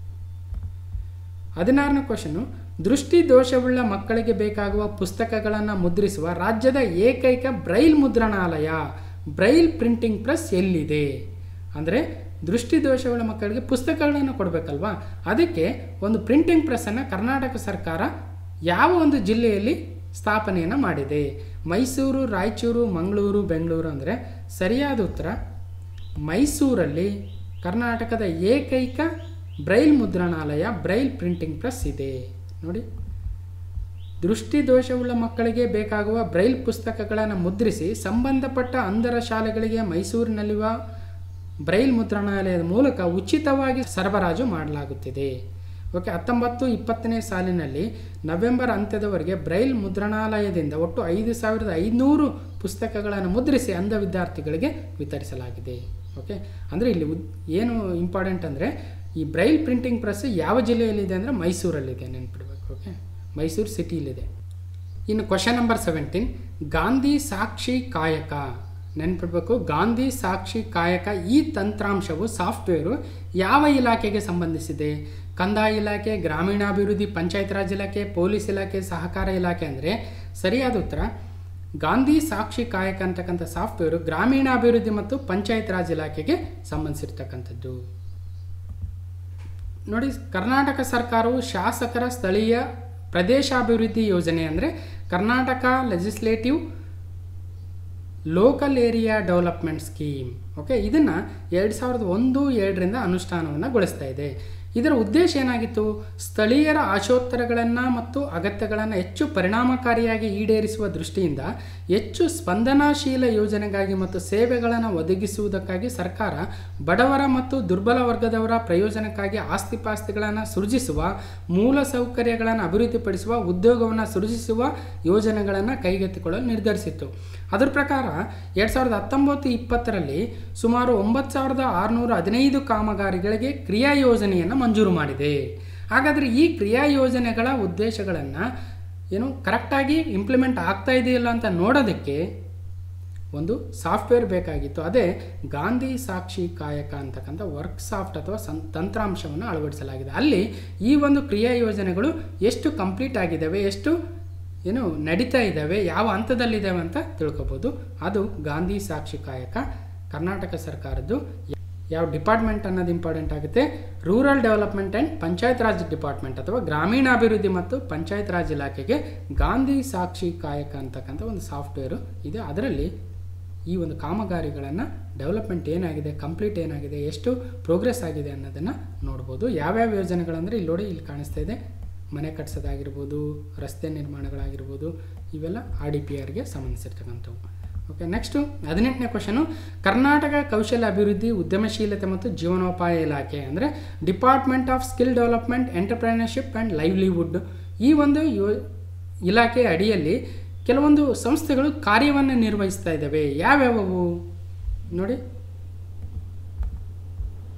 ಹದಿನಾರನೇ ಕ್ವಶನು, ದೃಷ್ಟಿ ದೋಷವುಳ್ಳ ಮಕ್ಕಳಿಗೆ ಬೇಕಾಗುವ ಪುಸ್ತಕಗಳನ್ನು ಮುದ್ರಿಸುವ ರಾಜ್ಯದ ಏಕೈಕ ಬ್ರೈಲ್ ಮುದ್ರಣಾಲಯ, ಬ್ರೈಲ್ ಪ್ರಿಂಟಿಂಗ್ ಪ್ರೆಸ್ ಎಲ್ಲಿದೆ? ಅಂದರೆ ದೃಷ್ಟಿ ದೋಷವುಳ್ಳ ಮಕ್ಕಳಿಗೆ ಪುಸ್ತಕಗಳನ್ನು ಕೊಡಬೇಕಲ್ವಾ, ಅದಕ್ಕೆ ಒಂದು ಪ್ರಿಂಟಿಂಗ್ ಪ್ರೆಸ್ಸನ್ನು ಕರ್ನಾಟಕ ಸರ್ಕಾರ ಯಾವ ಒಂದು ಜಿಲ್ಲೆಯಲ್ಲಿ ಸ್ಥಾಪನೆಯನ್ನು ಮಾಡಿದೆ? ಮೈಸೂರು, ರಾಯಚೂರು, ಮಂಗಳೂರು, ಬೆಂಗಳೂರು. ಅಂದರೆ ಸರಿಯಾದ ಉತ್ತರ ಮೈಸೂರಲ್ಲಿ ಕರ್ನಾಟಕದ ಏಕೈಕ ಬ್ರೈಲ್ ಮುದ್ರಣಾಲಯ, ಬ್ರೈಲ್ ಪ್ರಿಂಟಿಂಗ್ ಪ್ರೆಸ್ ಇದೆ. ನೋಡಿ, ದೃಷ್ಟಿ ದೋಷವುಳ್ಳ ಮಕ್ಕಳಿಗೆ ಬೇಕಾಗುವ ಬ್ರೈಲ್ ಪುಸ್ತಕಗಳನ್ನು ಮುದ್ರಿಸಿ ಸಂಬಂಧಪಟ್ಟ ಅಂಧರ ಶಾಲೆಗಳಿಗೆ ಮೈಸೂರಿನಲ್ಲಿರುವ ಬ್ರೈಲ್ ಮುದ್ರಣಾಲಯದ ಮೂಲಕ ಉಚಿತವಾಗಿ ಸರಬರಾಜು ಮಾಡಲಾಗುತ್ತಿದೆ. ಓಕೆ, ಹತ್ತೊಂಬತ್ತು ಇಪ್ಪತ್ತನೇ ಸಾಲಿನಲ್ಲಿ ನವೆಂಬರ್ ಅಂತ್ಯದವರೆಗೆ ಬ್ರೈಲ್ ಮುದ್ರಣಾಲಯದಿಂದ ಒಟ್ಟು ಐದು ಸಾವಿರದ ಐದುನೂರು ಪುಸ್ತಕಗಳನ್ನು ಮುದ್ರಿಸಿ ಅಂಧ ವಿದ್ಯಾರ್ಥಿಗಳಿಗೆ ವಿತರಿಸಲಾಗಿದೆ. ಓಕೆ, ಅಂದರೆ ಇಲ್ಲಿ ಏನು ಇಂಪಾರ್ಟೆಂಟ್ ಅಂದರೆ ಈ ಬ್ರೈಲ್ ಪ್ರಿಂಟಿಂಗ್ ಪ್ರೆಸ್ ಯಾವ ಜಿಲ್ಲೆಯಲ್ಲಿದೆ ಅಂದರೆ ಮೈಸೂರಲ್ಲಿದೆ, ನೆನ್ಪಿಡ್ಬೇಕು. ಓಕೆ, ಮೈಸೂರು ಸಿಟಿಲಿದೆ. ಇನ್ನು question number seventeen, Gandhi Sakshi Kayaka. ನೆನ್ಪಿಡ್ಬೇಕು, ಗಾಂಧಿ ಸಾಕ್ಷಿ ಕಾಯಕ ಈ ತಂತ್ರಾಂಶವು ಸಾಫ್ಟ್ವೇರು ಯಾವ ಇಲಾಖೆಗೆ ಸಂಬಂಧಿಸಿದೆ? ಕಂದಾಯ ಇಲಾಖೆ, ಗ್ರಾಮೀಣಾಭಿವೃದ್ಧಿ, ಪಂಚಾಯತ್ ರಾಜ್ ಇಲಾಖೆ, ಪೊಲೀಸ್ ಇಲಾಖೆ, ಸಹಕಾರ ಇಲಾಖೆ. ಅಂದರೆ ಸರಿಯಾದ ಉತ್ತರ ಗಾಂಧಿ ಸಾಕ್ಷಿ ಕಾಯಕ ಅಂತಕ್ಕಂಥ ಸಾಫ್ಟ್ವೇರು ಗ್ರಾಮೀಣಾಭಿವೃದ್ಧಿ ಮತ್ತು ಪಂಚಾಯತ್ ರಾಜ್ ಇಲಾಖೆಗೆ ಸಂಬಂಧಿಸಿರ್ತಕ್ಕಂಥದ್ದು. ನೋಡಿ, ಕರ್ನಾಟಕ ಸರ್ಕಾರವು ಶಾಸಕರ ಸ್ಥಳೀಯ ಪ್ರದೇಶಾಭಿವೃದ್ಧಿ ಯೋಜನೆ ಅಂದರೆ Karnataka legislative local area development scheme. Okay, ಇದನ್ನು ಎರಡು ಸಾವಿರದ ಒಂದು ಎರಡರಿಂದ ಅನುಷ್ಠಾನವನ್ನು ಗೊಳಿಸ್ತಾ ಇದೆ. ಇದರ ಉದ್ದೇಶ ಏನಾಗಿತ್ತು? ಸ್ಥಳೀಯರ ಆಶೋತ್ತರಗಳನ್ನು ಮತ್ತು ಅಗತ್ಯಗಳನ್ನು ಹೆಚ್ಚು ಪರಿಣಾಮಕಾರಿಯಾಗಿ ಈಡೇರಿಸುವ ದೃಷ್ಟಿಯಿಂದ ಹೆಚ್ಚು ಸ್ಪಂದನಾಶೀಲ ಯೋಜನೆಗಾಗಿ ಮತ್ತು ಸೇವೆಗಳನ್ನು ಒದಗಿಸುವುದಕ್ಕಾಗಿ ಸರ್ಕಾರ ಬಡವರ ಮತ್ತು ದುರ್ಬಲ ವರ್ಗದವರ ಪ್ರಯೋಜನಕ್ಕಾಗಿ ಆಸ್ತಿಪಾಸ್ತಿಗಳನ್ನು ಸೃಜಿಸುವ, ಮೂಲ ಸೌಕರ್ಯಗಳನ್ನು ಅಭಿವೃದ್ಧಿಪಡಿಸುವ, ಉದ್ಯೋಗವನ್ನು ಸೃಜಿಸುವ ಯೋಜನೆಗಳನ್ನು ಕೈಗೆತ್ತಿಕೊಳ್ಳಲು ನಿರ್ಧರಿಸಿತ್ತು. ಅದರ ಪ್ರಕಾರ ಎರಡು ಸಾವಿರದ ಹತ್ತೊಂಬತ್ತು ಇಪ್ಪತ್ತರಲ್ಲಿ ಸುಮಾರು ಒಂಬತ್ತು ಸಾವಿರದ ಆರುನೂರ ಹದಿನೈದು ಕಾಮಗಾರಿಗಳಿಗೆ ಕ್ರಿಯಾ ಯೋಜನೆಯನ್ನು ಮಂಜೂರು ಮಾಡಿದೆ. ಹಾಗಾದರೆ ಈ ಕ್ರಿಯಾ ಯೋಜನೆಗಳ ಉದ್ದೇಶಗಳನ್ನು ಏನು ಕರೆಕ್ಟಾಗಿ ಇಂಪ್ಲಿಮೆಂಟ್ ಆಗ್ತಾ ಇದೆಯಲ್ಲ ಅಂತ ನೋಡೋದಕ್ಕೆ ಒಂದು ಸಾಫ್ಟ್ವೇರ್ ಬೇಕಾಗಿತ್ತು. ಅದೇ ಗಾಂಧಿ ಸಾಕ್ಷಿ ಕಾಯಕ ಅಂತಕ್ಕಂಥ ವರ್ಕ್ ಸಾಫ್ಟ್ ಅಥವಾ ಸಂ ತಂತ್ರಾಂಶವನ್ನು ಅಳವಡಿಸಲಾಗಿದೆ. ಅಲ್ಲಿ ಈ ಒಂದು ಕ್ರಿಯಾ ಯೋಜನೆಗಳು ಎಷ್ಟು ಕಂಪ್ಲೀಟ್ ಆಗಿದ್ದಾವೆ, ಎಷ್ಟು ಏನು ನಡೀತಾ ಇದ್ದಾವೆ, ಯಾವ ಹಂತದಲ್ಲಿದ್ದಾವೆ ಅಂತ ತಿಳ್ಕೊಬೋದು. ಅದು ಗಾಂಧಿ ಸಾಕ್ಷಿ ಕಾಯಕ ಕರ್ನಾಟಕ ಸರ್ಕಾರದ್ದು. ಯಾವ ಡಿಪಾರ್ಟ್ಮೆಂಟ್ ಅನ್ನೋದು ಇಂಪಾರ್ಟೆಂಟ್ ಆಗುತ್ತೆ, rural development and Panchayat Raj department ಅಥವಾ ಗ್ರಾಮೀಣಾಭಿವೃದ್ಧಿ ಮತ್ತು ಪಂಚಾಯತ್ ರಾಜ್ ಇಲಾಖೆಗೆ ಗಾಂಧಿ ಸಾಕ್ಷಿ ಕಾಯಕ ಅಂತಕ್ಕಂಥ ಒಂದು ಸಾಫ್ಟ್ವೇರು ಇದೆ. ಅದರಲ್ಲಿ ಈ ಒಂದು ಕಾಮಗಾರಿಗಳನ್ನು ಡೆವಲಪ್ಮೆಂಟ್ ಏನಾಗಿದೆ, ಕಂಪ್ಲೀಟ್ ಏನಾಗಿದೆ, ಎಷ್ಟು ಪ್ರೋಗ್ರೆಸ್ ಆಗಿದೆ ಅನ್ನೋದನ್ನು ನೋಡ್ಬೋದು. ಯಾವ್ಯಾವ ಯೋಜನೆಗಳಂದರೆ ಇಲ್ಲಿ ನೋಡಿ, ಇಲ್ಲಿ ಕಾಣಿಸ್ತಾ ಇದೆ, ಮನೆ ಕಟ್ಸೋದಾಗಿರ್ಬೋದು, ರಸ್ತೆ ನಿರ್ಮಾಣಗಳಾಗಿರ್ಬೋದು, ಇವೆಲ್ಲ ಆರ್ ಡಿ ಪಿ ಆರ್ಗೆ ಸಂಬಂಧಿಸಿರ್ತಕ್ಕಂಥವು. ಓಕೆ, ನೆಕ್ಸ್ಟು ಹದಿನೆಂಟನೇ ಕ್ವಶನು, ಕರ್ನಾಟಕ ಕೌಶಲ್ಯ ಅಭಿವೃದ್ಧಿ, ಉದ್ಯಮಶೀಲತೆ ಮತ್ತು ಜೀವನೋಪಾಯ ಇಲಾಖೆ ಅಂದರೆ department of skill development, entrepreneurship and livelihood. ಈ ಒಂದು ಯೋ ಇಲಾಖೆಯ ಅಡಿಯಲ್ಲಿ ಕೆಲವೊಂದು ಸಂಸ್ಥೆಗಳು ಕಾರ್ಯವನ್ನು ನಿರ್ವಹಿಸ್ತಾ ಇದ್ದಾವೆ. ಯಾವ್ಯಾವವು ನೋಡಿ,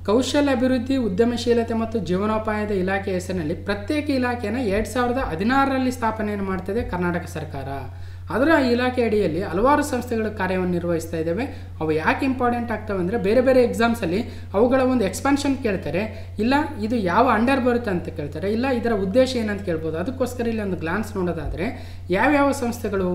ಕೌಶಲ್ಯ ಅಭಿವೃದ್ಧಿ ಉದ್ಯಮಶೀಲತೆ ಮತ್ತು ಜೀವನೋಪಾಯದ ಇಲಾಖೆ ಹೆಸರಿನಲ್ಲಿ ಪ್ರತ್ಯೇಕ ಇಲಾಖೆಯನ್ನು ಎರಡು ಸಾವಿರದ ಹದಿನಾರರಲ್ಲಿ ಸ್ಥಾಪನೆಯನ್ನು ಮಾಡ್ತಿದೆ ಕರ್ನಾಟಕ ಸರ್ಕಾರ. ಅದರ ಇಲಾಖೆ ಅಡಿಯಲ್ಲಿ ಹಲವಾರು ಸಂಸ್ಥೆಗಳು ಕಾರ್ಯವನ್ನು ನಿರ್ವಹಿಸ್ತಾ ಇದ್ದಾವೆ. ಅವು ಯಾಕೆ ಇಂಪಾರ್ಟೆಂಟ್ ಆಗ್ತವೆ ಅಂದರೆ ಬೇರೆ ಬೇರೆ ಎಕ್ಸಾಮ್ಸಲ್ಲಿ ಅವುಗಳ ಒಂದು ಎಕ್ಸ್ಪಾನ್ಷನ್ ಕೇಳ್ತಾರೆ, ಇಲ್ಲ ಇದು ಯಾವ ಅಂಡರ್ ಬರುತ್ತೆ ಅಂತ ಕೇಳ್ತಾರೆ, ಇಲ್ಲ ಇದರ ಉದ್ದೇಶ ಏನಂತ ಕೇಳ್ಬೋದು. ಅದಕ್ಕೋಸ್ಕರ ಇಲ್ಲಿ ಒಂದು ಗ್ಲಾನ್ಸ್ ನೋಡೋದಾದರೆ ಯಾವ್ಯಾವ ಸಂಸ್ಥೆಗಳು: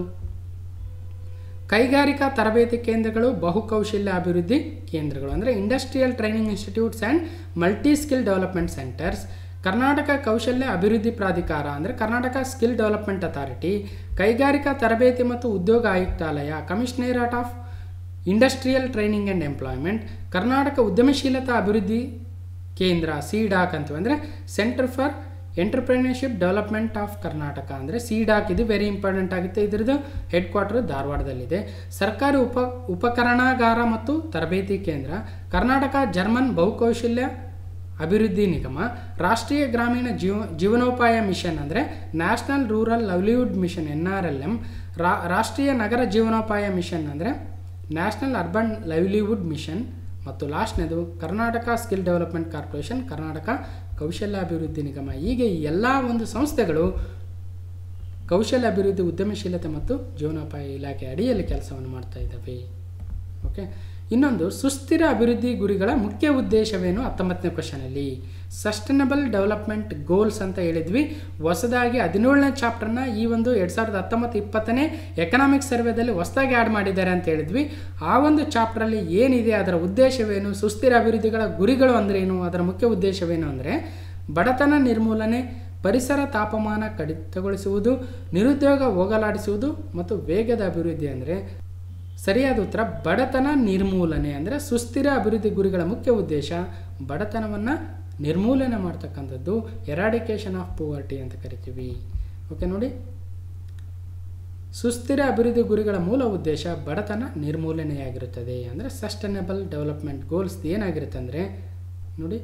ಕೈಗಾರಿಕಾ ತರಬೇತಿ ಕೇಂದ್ರಗಳು, ಬಹುಕೌಶಲ್ಯ ಅಭಿವೃದ್ಧಿ ಕೇಂದ್ರಗಳು ಅಂದರೆ industrial training institutes and multi skill development centres, Karnataka ಕೌಶಲ್ಯ ಅಭಿವೃದ್ಧಿ ಪ್ರಾಧಿಕಾರ ಅಂದರೆ ಕರ್ನಾಟಕ ಸ್ಕಿಲ್ ಡೆವಲಪ್ಮೆಂಟ್ ಅಥಾರಿಟಿ, ಕೈಗಾರಿಕಾ ತರಬೇತಿ ಮತ್ತು ಉದ್ಯೋಗ ಆಯುಕ್ತಾಲಯ, commissionerate of industrial training and employment, Karnataka ಉದ್ಯಮಶೀಲತಾ ಅಭಿವೃದ್ಧಿ ಕೇಂದ್ರ ಸಿಡಾಕ್ ಅಂತೀವಿ ಅಂದರೆ centre for entrepreneurship development of Karnataka ಅಂದರೆ ಸಿಡಾಕ್. ಇದು ವೆರಿ ಇಂಪಾರ್ಟೆಂಟ್ ಆಗುತ್ತೆ. ಇದರದ್ದು ಹೆಡ್ ಕ್ವಾರ್ಟರ್ ಧಾರವಾಡದಲ್ಲಿದೆ. ಸರ್ಕಾರಿ ಉಪ ಉಪಕರಣಾಗಾರ ಮತ್ತು ತರಬೇತಿ ಕೇಂದ್ರ, ಕರ್ನಾಟಕ ಜರ್ಮನ್ ಬಹುಕೌಶಲ್ಯ ಅಭಿವೃದ್ಧಿ ನಿಗಮ, ರಾಷ್ಟ್ರೀಯ ಗ್ರಾಮೀಣ ಜೀವ ಜೀವನೋಪಾಯ ಮಿಷನ್ ಅಂದರೆ national rural livelihood mission N R L M, ರಾ ರಾಷ್ಟ್ರೀಯ ನಗರ ಜೀವನೋಪಾಯ ಮಿಷನ್ ಅಂದರೆ ನ್ಯಾಷನಲ್ ಅರ್ಬನ್ ಲೈವ್ಲಿಹುಡ್ ಮಿಷನ್, ಮತ್ತು ಲಾಸ್ಟ್ನೇದು Karnataka skill development corporation, Karnataka ಕೌಶಲ್ಯ ಅಭಿವೃದ್ಧಿ ನಿಗಮ. ಹೀಗೆ ಈ ಎಲ್ಲ ಒಂದು ಸಂಸ್ಥೆಗಳು ಕೌಶಲ್ಯ ಅಭಿವೃದ್ಧಿ ಉದ್ಯಮಶೀಲತೆ ಮತ್ತು ಜೀವನೋಪಾಯ ಇಲಾಖೆ ಅಡಿಯಲ್ಲಿ ಕೆಲಸವನ್ನು ಮಾಡ್ತಾ ಇದ್ದಾವೆ. ಓಕೆ, ಇನ್ನೊಂದು ಸುಸ್ಥಿರ ಅಭಿವೃದ್ಧಿ ಗುರಿಗಳ ಮುಖ್ಯ ಉದ್ದೇಶವೇನು ಹತ್ತೊಂಬತ್ತನೇ ಕ್ವಶನಲ್ಲಿ ಸಸ್ಟೈನಬಲ್ ಡೆವಲಪ್ಮೆಂಟ್ ಗೋಲ್ಸ್ ಅಂತ ಹೇಳಿದ್ವಿ. ಹೊಸದಾಗಿ ಹದಿನೇಳನೇ ಚಾಪ್ಟರ್ನ ಈ ಒಂದು ಎರಡು ಸಾವಿರದ ಹತ್ತೊಂಬತ್ತು ಇಪ್ಪತ್ತನೇ ಎಕನಾಮಿಕ್ ಸರ್ವೆದಲ್ಲಿ ಹೊಸದಾಗಿ ಆ್ಯಡ್ ಮಾಡಿದ್ದಾರೆ ಅಂತ ಹೇಳಿದ್ವಿ. ಆ ಒಂದು ಚಾಪ್ಟ್ರಲ್ಲಿ ಏನಿದೆ, ಅದರ ಉದ್ದೇಶವೇನು, ಸುಸ್ಥಿರ ಅಭಿವೃದ್ಧಿಗಳ ಗುರಿಗಳು ಅಂದ್ರೇನು, ಅದರ ಮುಖ್ಯ ಉದ್ದೇಶವೇನು ಅಂದರೆ ಬಡತನ ನಿರ್ಮೂಲನೆ, ಪರಿಸರ ತಾಪಮಾನ ಕಡಿತಗೊಳಿಸುವುದು, ನಿರುದ್ಯೋಗ ಹೋಗಲಾಡಿಸುವುದು ಮತ್ತು ವೇಗದ ಅಭಿವೃದ್ಧಿ. ಅಂದರೆ ಸರಿಯಾದ ಉತ್ತರ ಬಡತನ ನಿರ್ಮೂಲನೆ. ಅಂದರೆ ಸುಸ್ಥಿರ ಅಭಿವೃದ್ಧಿ ಗುರಿಗಳ ಮುಖ್ಯ ಉದ್ದೇಶ ಬಡತನವನ್ನು ನಿರ್ಮೂಲನೆ ಮಾಡ್ತಕ್ಕಂಥದ್ದು, ಎರಾಡಿಕೇಶನ್ ಆಫ್ ಪೋವರ್ಟಿ ಅಂತ ಕರಿತೀವಿ. ಓಕೆ ನೋಡಿ, ಸುಸ್ಥಿರ ಅಭಿವೃದ್ಧಿ ಗುರಿಗಳ ಮೂಲ ಉದ್ದೇಶ ಬಡತನ ನಿರ್ಮೂಲನೆಯಾಗಿರುತ್ತದೆ. ಅಂದರೆ ಸಸ್ಟೈನಬಲ್ ಡೆವಲಪ್ಮೆಂಟ್ ಗೋಲ್ಸ್ ಏನಾಗಿರುತ್ತೆ ಅಂದರೆ ನೋಡಿ,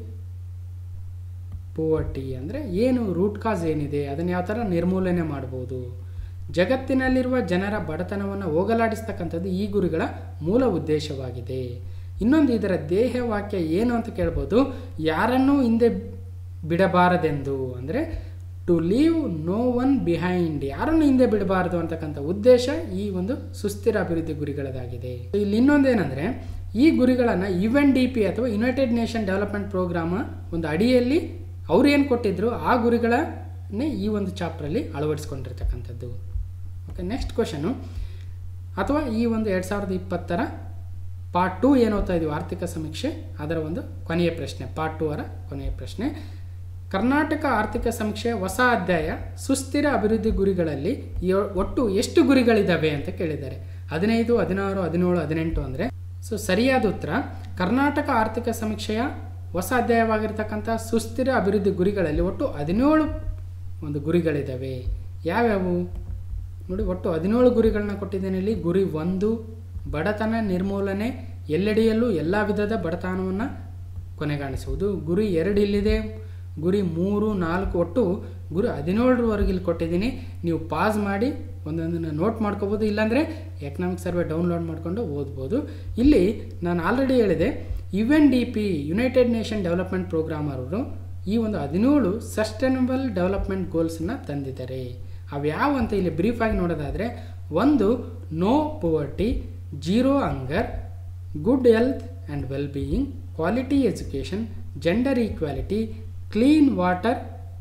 ಪೋವರ್ಟಿ ಅಂದರೆ ಏನು, ರೂಟ್ ಕಾಸ್ ಏನಿದೆ, ಅದನ್ನು ಯಾವ ಥರ ನಿರ್ಮೂಲನೆ ಮಾಡ್ಬೋದು, ಜಗತ್ತಿನಲ್ಲಿರುವ ಜನರ ಬಡತನವನ್ನು ಹೋಗಲಾಡಿಸ್ತಕ್ಕಂಥದ್ದು ಈ ಗುರಿಗಳ ಮೂಲ ಉದ್ದೇಶವಾಗಿದೆ. ಇನ್ನೊಂದು ಇದರ ಧ್ಯೇಯ ವಾಕ್ಯ ಏನು ಅಂತ ಕೇಳ್ಬೋದು, ಯಾರನ್ನೂ ಹಿಂದೆ ಬಿಡಬಾರದೆಂದು ಅಂದರೆ to leave no one behind, ಯಾರನ್ನು ಹಿಂದೆ ಬಿಡಬಾರದು ಅಂತಕ್ಕಂಥ ಉದ್ದೇಶ ಈ ಒಂದು ಸುಸ್ಥಿರ ಅಭಿವೃದ್ಧಿ ಗುರಿಗಳದಾಗಿದೆ. ಇಲ್ಲಿ ಇನ್ನೊಂದೇನೆಂದರೆ ಈ ಗುರಿಗಳನ್ನು ಯು ಎನ್ ಡಿ ಪಿ ಅಥವಾ ಯುನೈಟೆಡ್ ನೇಷನ್ ಡೆವಲಪ್ಮೆಂಟ್ ಪ್ರೋಗ್ರಾಮ ಒಂದು ಅಡಿಯಲ್ಲಿ ಅವ್ರು ಏನು ಕೊಟ್ಟಿದ್ರು ಆ ಗುರಿಗಳನ್ನೇ ಈ ಒಂದು ಚಾಪ್ಟ್ರಲ್ಲಿ ಅಳವಡಿಸ್ಕೊಂಡಿರ್ತಕ್ಕಂಥದ್ದು. ಓಕೆ, ನೆಕ್ಸ್ಟ್ ಕ್ವಶನು ಅಥವಾ ಈ ಒಂದು ಎರಡು ಸಾವಿರದ ಇಪ್ಪತ್ತರ ಪಾರ್ಟ್ ಟು ಏನು ಓದ್ತಾ ಇದ್ದೀವಿ ಆರ್ಥಿಕ ಸಮೀಕ್ಷೆ, ಅದರ ಒಂದು ಕೊನೆಯ ಪ್ರಶ್ನೆ, ಪಾರ್ಟ್ ಟೂ ಅವರ ಕೊನೆಯ ಪ್ರಶ್ನೆ. ಕರ್ನಾಟಕ ಆರ್ಥಿಕ ಸಮೀಕ್ಷೆಯ ಹೊಸ ಅಧ್ಯಾಯ ಸುಸ್ಥಿರ ಅಭಿವೃದ್ಧಿ ಗುರಿಗಳಲ್ಲಿ ಒಟ್ಟು ಎಷ್ಟು ಗುರಿಗಳಿದ್ದಾವೆ ಅಂತ ಕೇಳಿದ್ದಾರೆ. ಹದಿನೈದು, ಹದಿನಾರು, ಹದಿನೇಳು, ಹದಿನೆಂಟು ಅಂದರೆ ಸೊ ಸರಿಯಾದ ಉತ್ತರ ಕರ್ನಾಟಕ ಆರ್ಥಿಕ ಸಮೀಕ್ಷೆಯ ಹೊಸ ಅಧ್ಯಾಯವಾಗಿರ್ತಕ್ಕಂಥ ಸುಸ್ಥಿರ ಅಭಿವೃದ್ಧಿ ಗುರಿಗಳಲ್ಲಿ ಒಟ್ಟು ಹದಿನೇಳು ಒಂದು ಗುರಿಗಳಿದ್ದಾವೆ. ಯಾವ್ಯಾವು ನೋಡಿ, ಒಟ್ಟು ಹದಿನೇಳು ಗುರಿಗಳನ್ನ ಕೊಟ್ಟಿದ್ದೇನೆ ಇಲ್ಲಿ. ಗುರಿ ಒಂದು ಬಡತನ ನಿರ್ಮೂಲನೆ, ಎಲ್ಲೆಡೆಯಲ್ಲೂ ಎಲ್ಲ ವಿಧದ ಬಡತನವನ್ನು ಕೊನೆಗಾಣಿಸುವುದು. ಗುರಿ ಎರಡು ಇಲ್ಲಿದೆ. ಗುರಿ ಮೂರು, ನಾಲ್ಕು, ಒಟ್ಟು ಗುರಿ ಹದಿನೇಳರವರೆಗೆ ಇಲ್ಲಿ ಕೊಟ್ಟಿದ್ದೀನಿ. ನೀವು ಪಾಸ್ ಮಾಡಿ ಒಂದೊಂದನ್ನು ನೋಟ್ ಮಾಡ್ಕೋಬೋದು, ಇಲ್ಲಾಂದರೆ ಎಕನಾಮಿಕ್ ಸರ್ವೆ ಡೌನ್ಲೋಡ್ ಮಾಡಿಕೊಂಡು ಓದ್ಬೋದು. ಇಲ್ಲಿ ನಾನು ಆಲ್ರೆಡಿ ಹೇಳಿದೆ, U N D P united nation development programme ಅವರು ಈ ಒಂದು ಹದಿನೇಳು ಸಸ್ಟೈನಬಲ್ ಡೆವಲಪ್ಮೆಂಟ್ ಗೋಲ್ಸನ್ನು ತಂದಿದ್ದಾರೆ. ಅವ್ಯಾವು ಅಂತ ಇಲ್ಲಿ ಬ್ರೀಫಾಗಿ ನೋಡೋದಾದರೆ, ಒಂದು no poverty, zero hunger, good health and well being, quality education, gender equality, clean water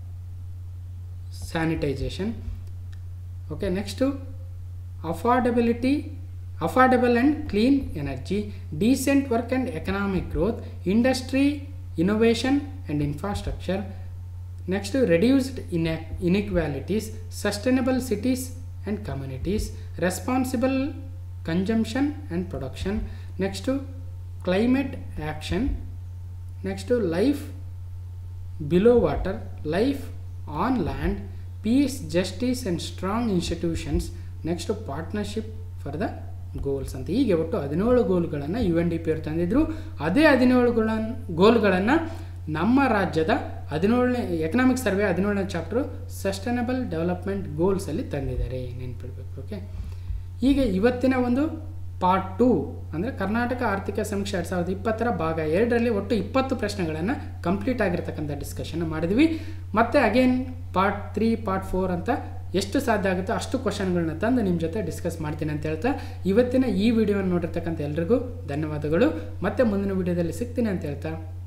sanitization. Okay, next affordability, affordable and clean energy, decent work and economic growth, industry, innovation and infrastructure. Next reduced in inequalities, sustainable cities and communities, responsible consumption and production. Next climate action. Next life below water, life on land, peace, justice and strong institutions. Next partnership for the goals ಅಂತ. ಹೀಗೆ ಒಟ್ಟು ಹದಿನೇಳು ಗೋಲ್ಗಳನ್ನು U N D P ಅವರು ತಂದಿದ್ರು. ಅದೇ ಹದಿನೇಳುಗಳನ್ನು ಗೋಲ್ಗಳನ್ನು ನಮ್ಮ ರಾಜ್ಯದ ಹದಿನೇಳನೇ ಎಕನಾಮಿಕ್ ಸರ್ವೆ ಹದಿನೇಳನೇ ಚಾಪ್ಟರು ಸಸ್ಟೈನಬಲ್ ಡೆವಲಪ್ಮೆಂಟ್ ಗೋಲ್ಸಲ್ಲಿ ತಂದಿದ್ದಾರೆ, ನೆನ್ಪಿಡ್ಬೇಕು. ಓಕೆ, ಹೀಗೆ ಇವತ್ತಿನ ಒಂದು ಪಾರ್ಟ್ ಟೂ ಅಂದರೆ ಕರ್ನಾಟಕ ಆರ್ಥಿಕ ಸಮೀಕ್ಷೆ ಎರಡು ಸಾವಿರದ ಇಪ್ಪತ್ತರ ಭಾಗ ಎರಡರಲ್ಲಿ ಒಟ್ಟು ಇಪ್ಪತ್ತು ಪ್ರಶ್ನೆಗಳನ್ನು ಕಂಪ್ಲೀಟ್ ಆಗಿರ್ತಕ್ಕಂಥ ಡಿಸ್ಕಷನ್ ಮಾಡಿದ್ವಿ. ಮತ್ತು again part three part four ಅಂತ ಎಷ್ಟು ಸಾಧ್ಯ ಆಗುತ್ತೋ ಅಷ್ಟು ಕ್ವಶನ್ಗಳನ್ನ ತಂದು ನಿಮ್ಮ ಜೊತೆ ಡಿಸ್ಕಸ್ ಮಾಡ್ತೀನಿ ಅಂತ ಹೇಳ್ತಾ ಇವತ್ತಿನ ಈ ವಿಡಿಯೋನ ನೋಡಿರ್ತಕ್ಕಂಥ ಎಲ್ರಿಗೂ ಧನ್ಯವಾದಗಳು. ಮತ್ತೆ ಮುಂದಿನ ವಿಡಿಯೋದಲ್ಲಿ ಸಿಗ್ತೀನಿ ಅಂತ ಹೇಳ್ತಾ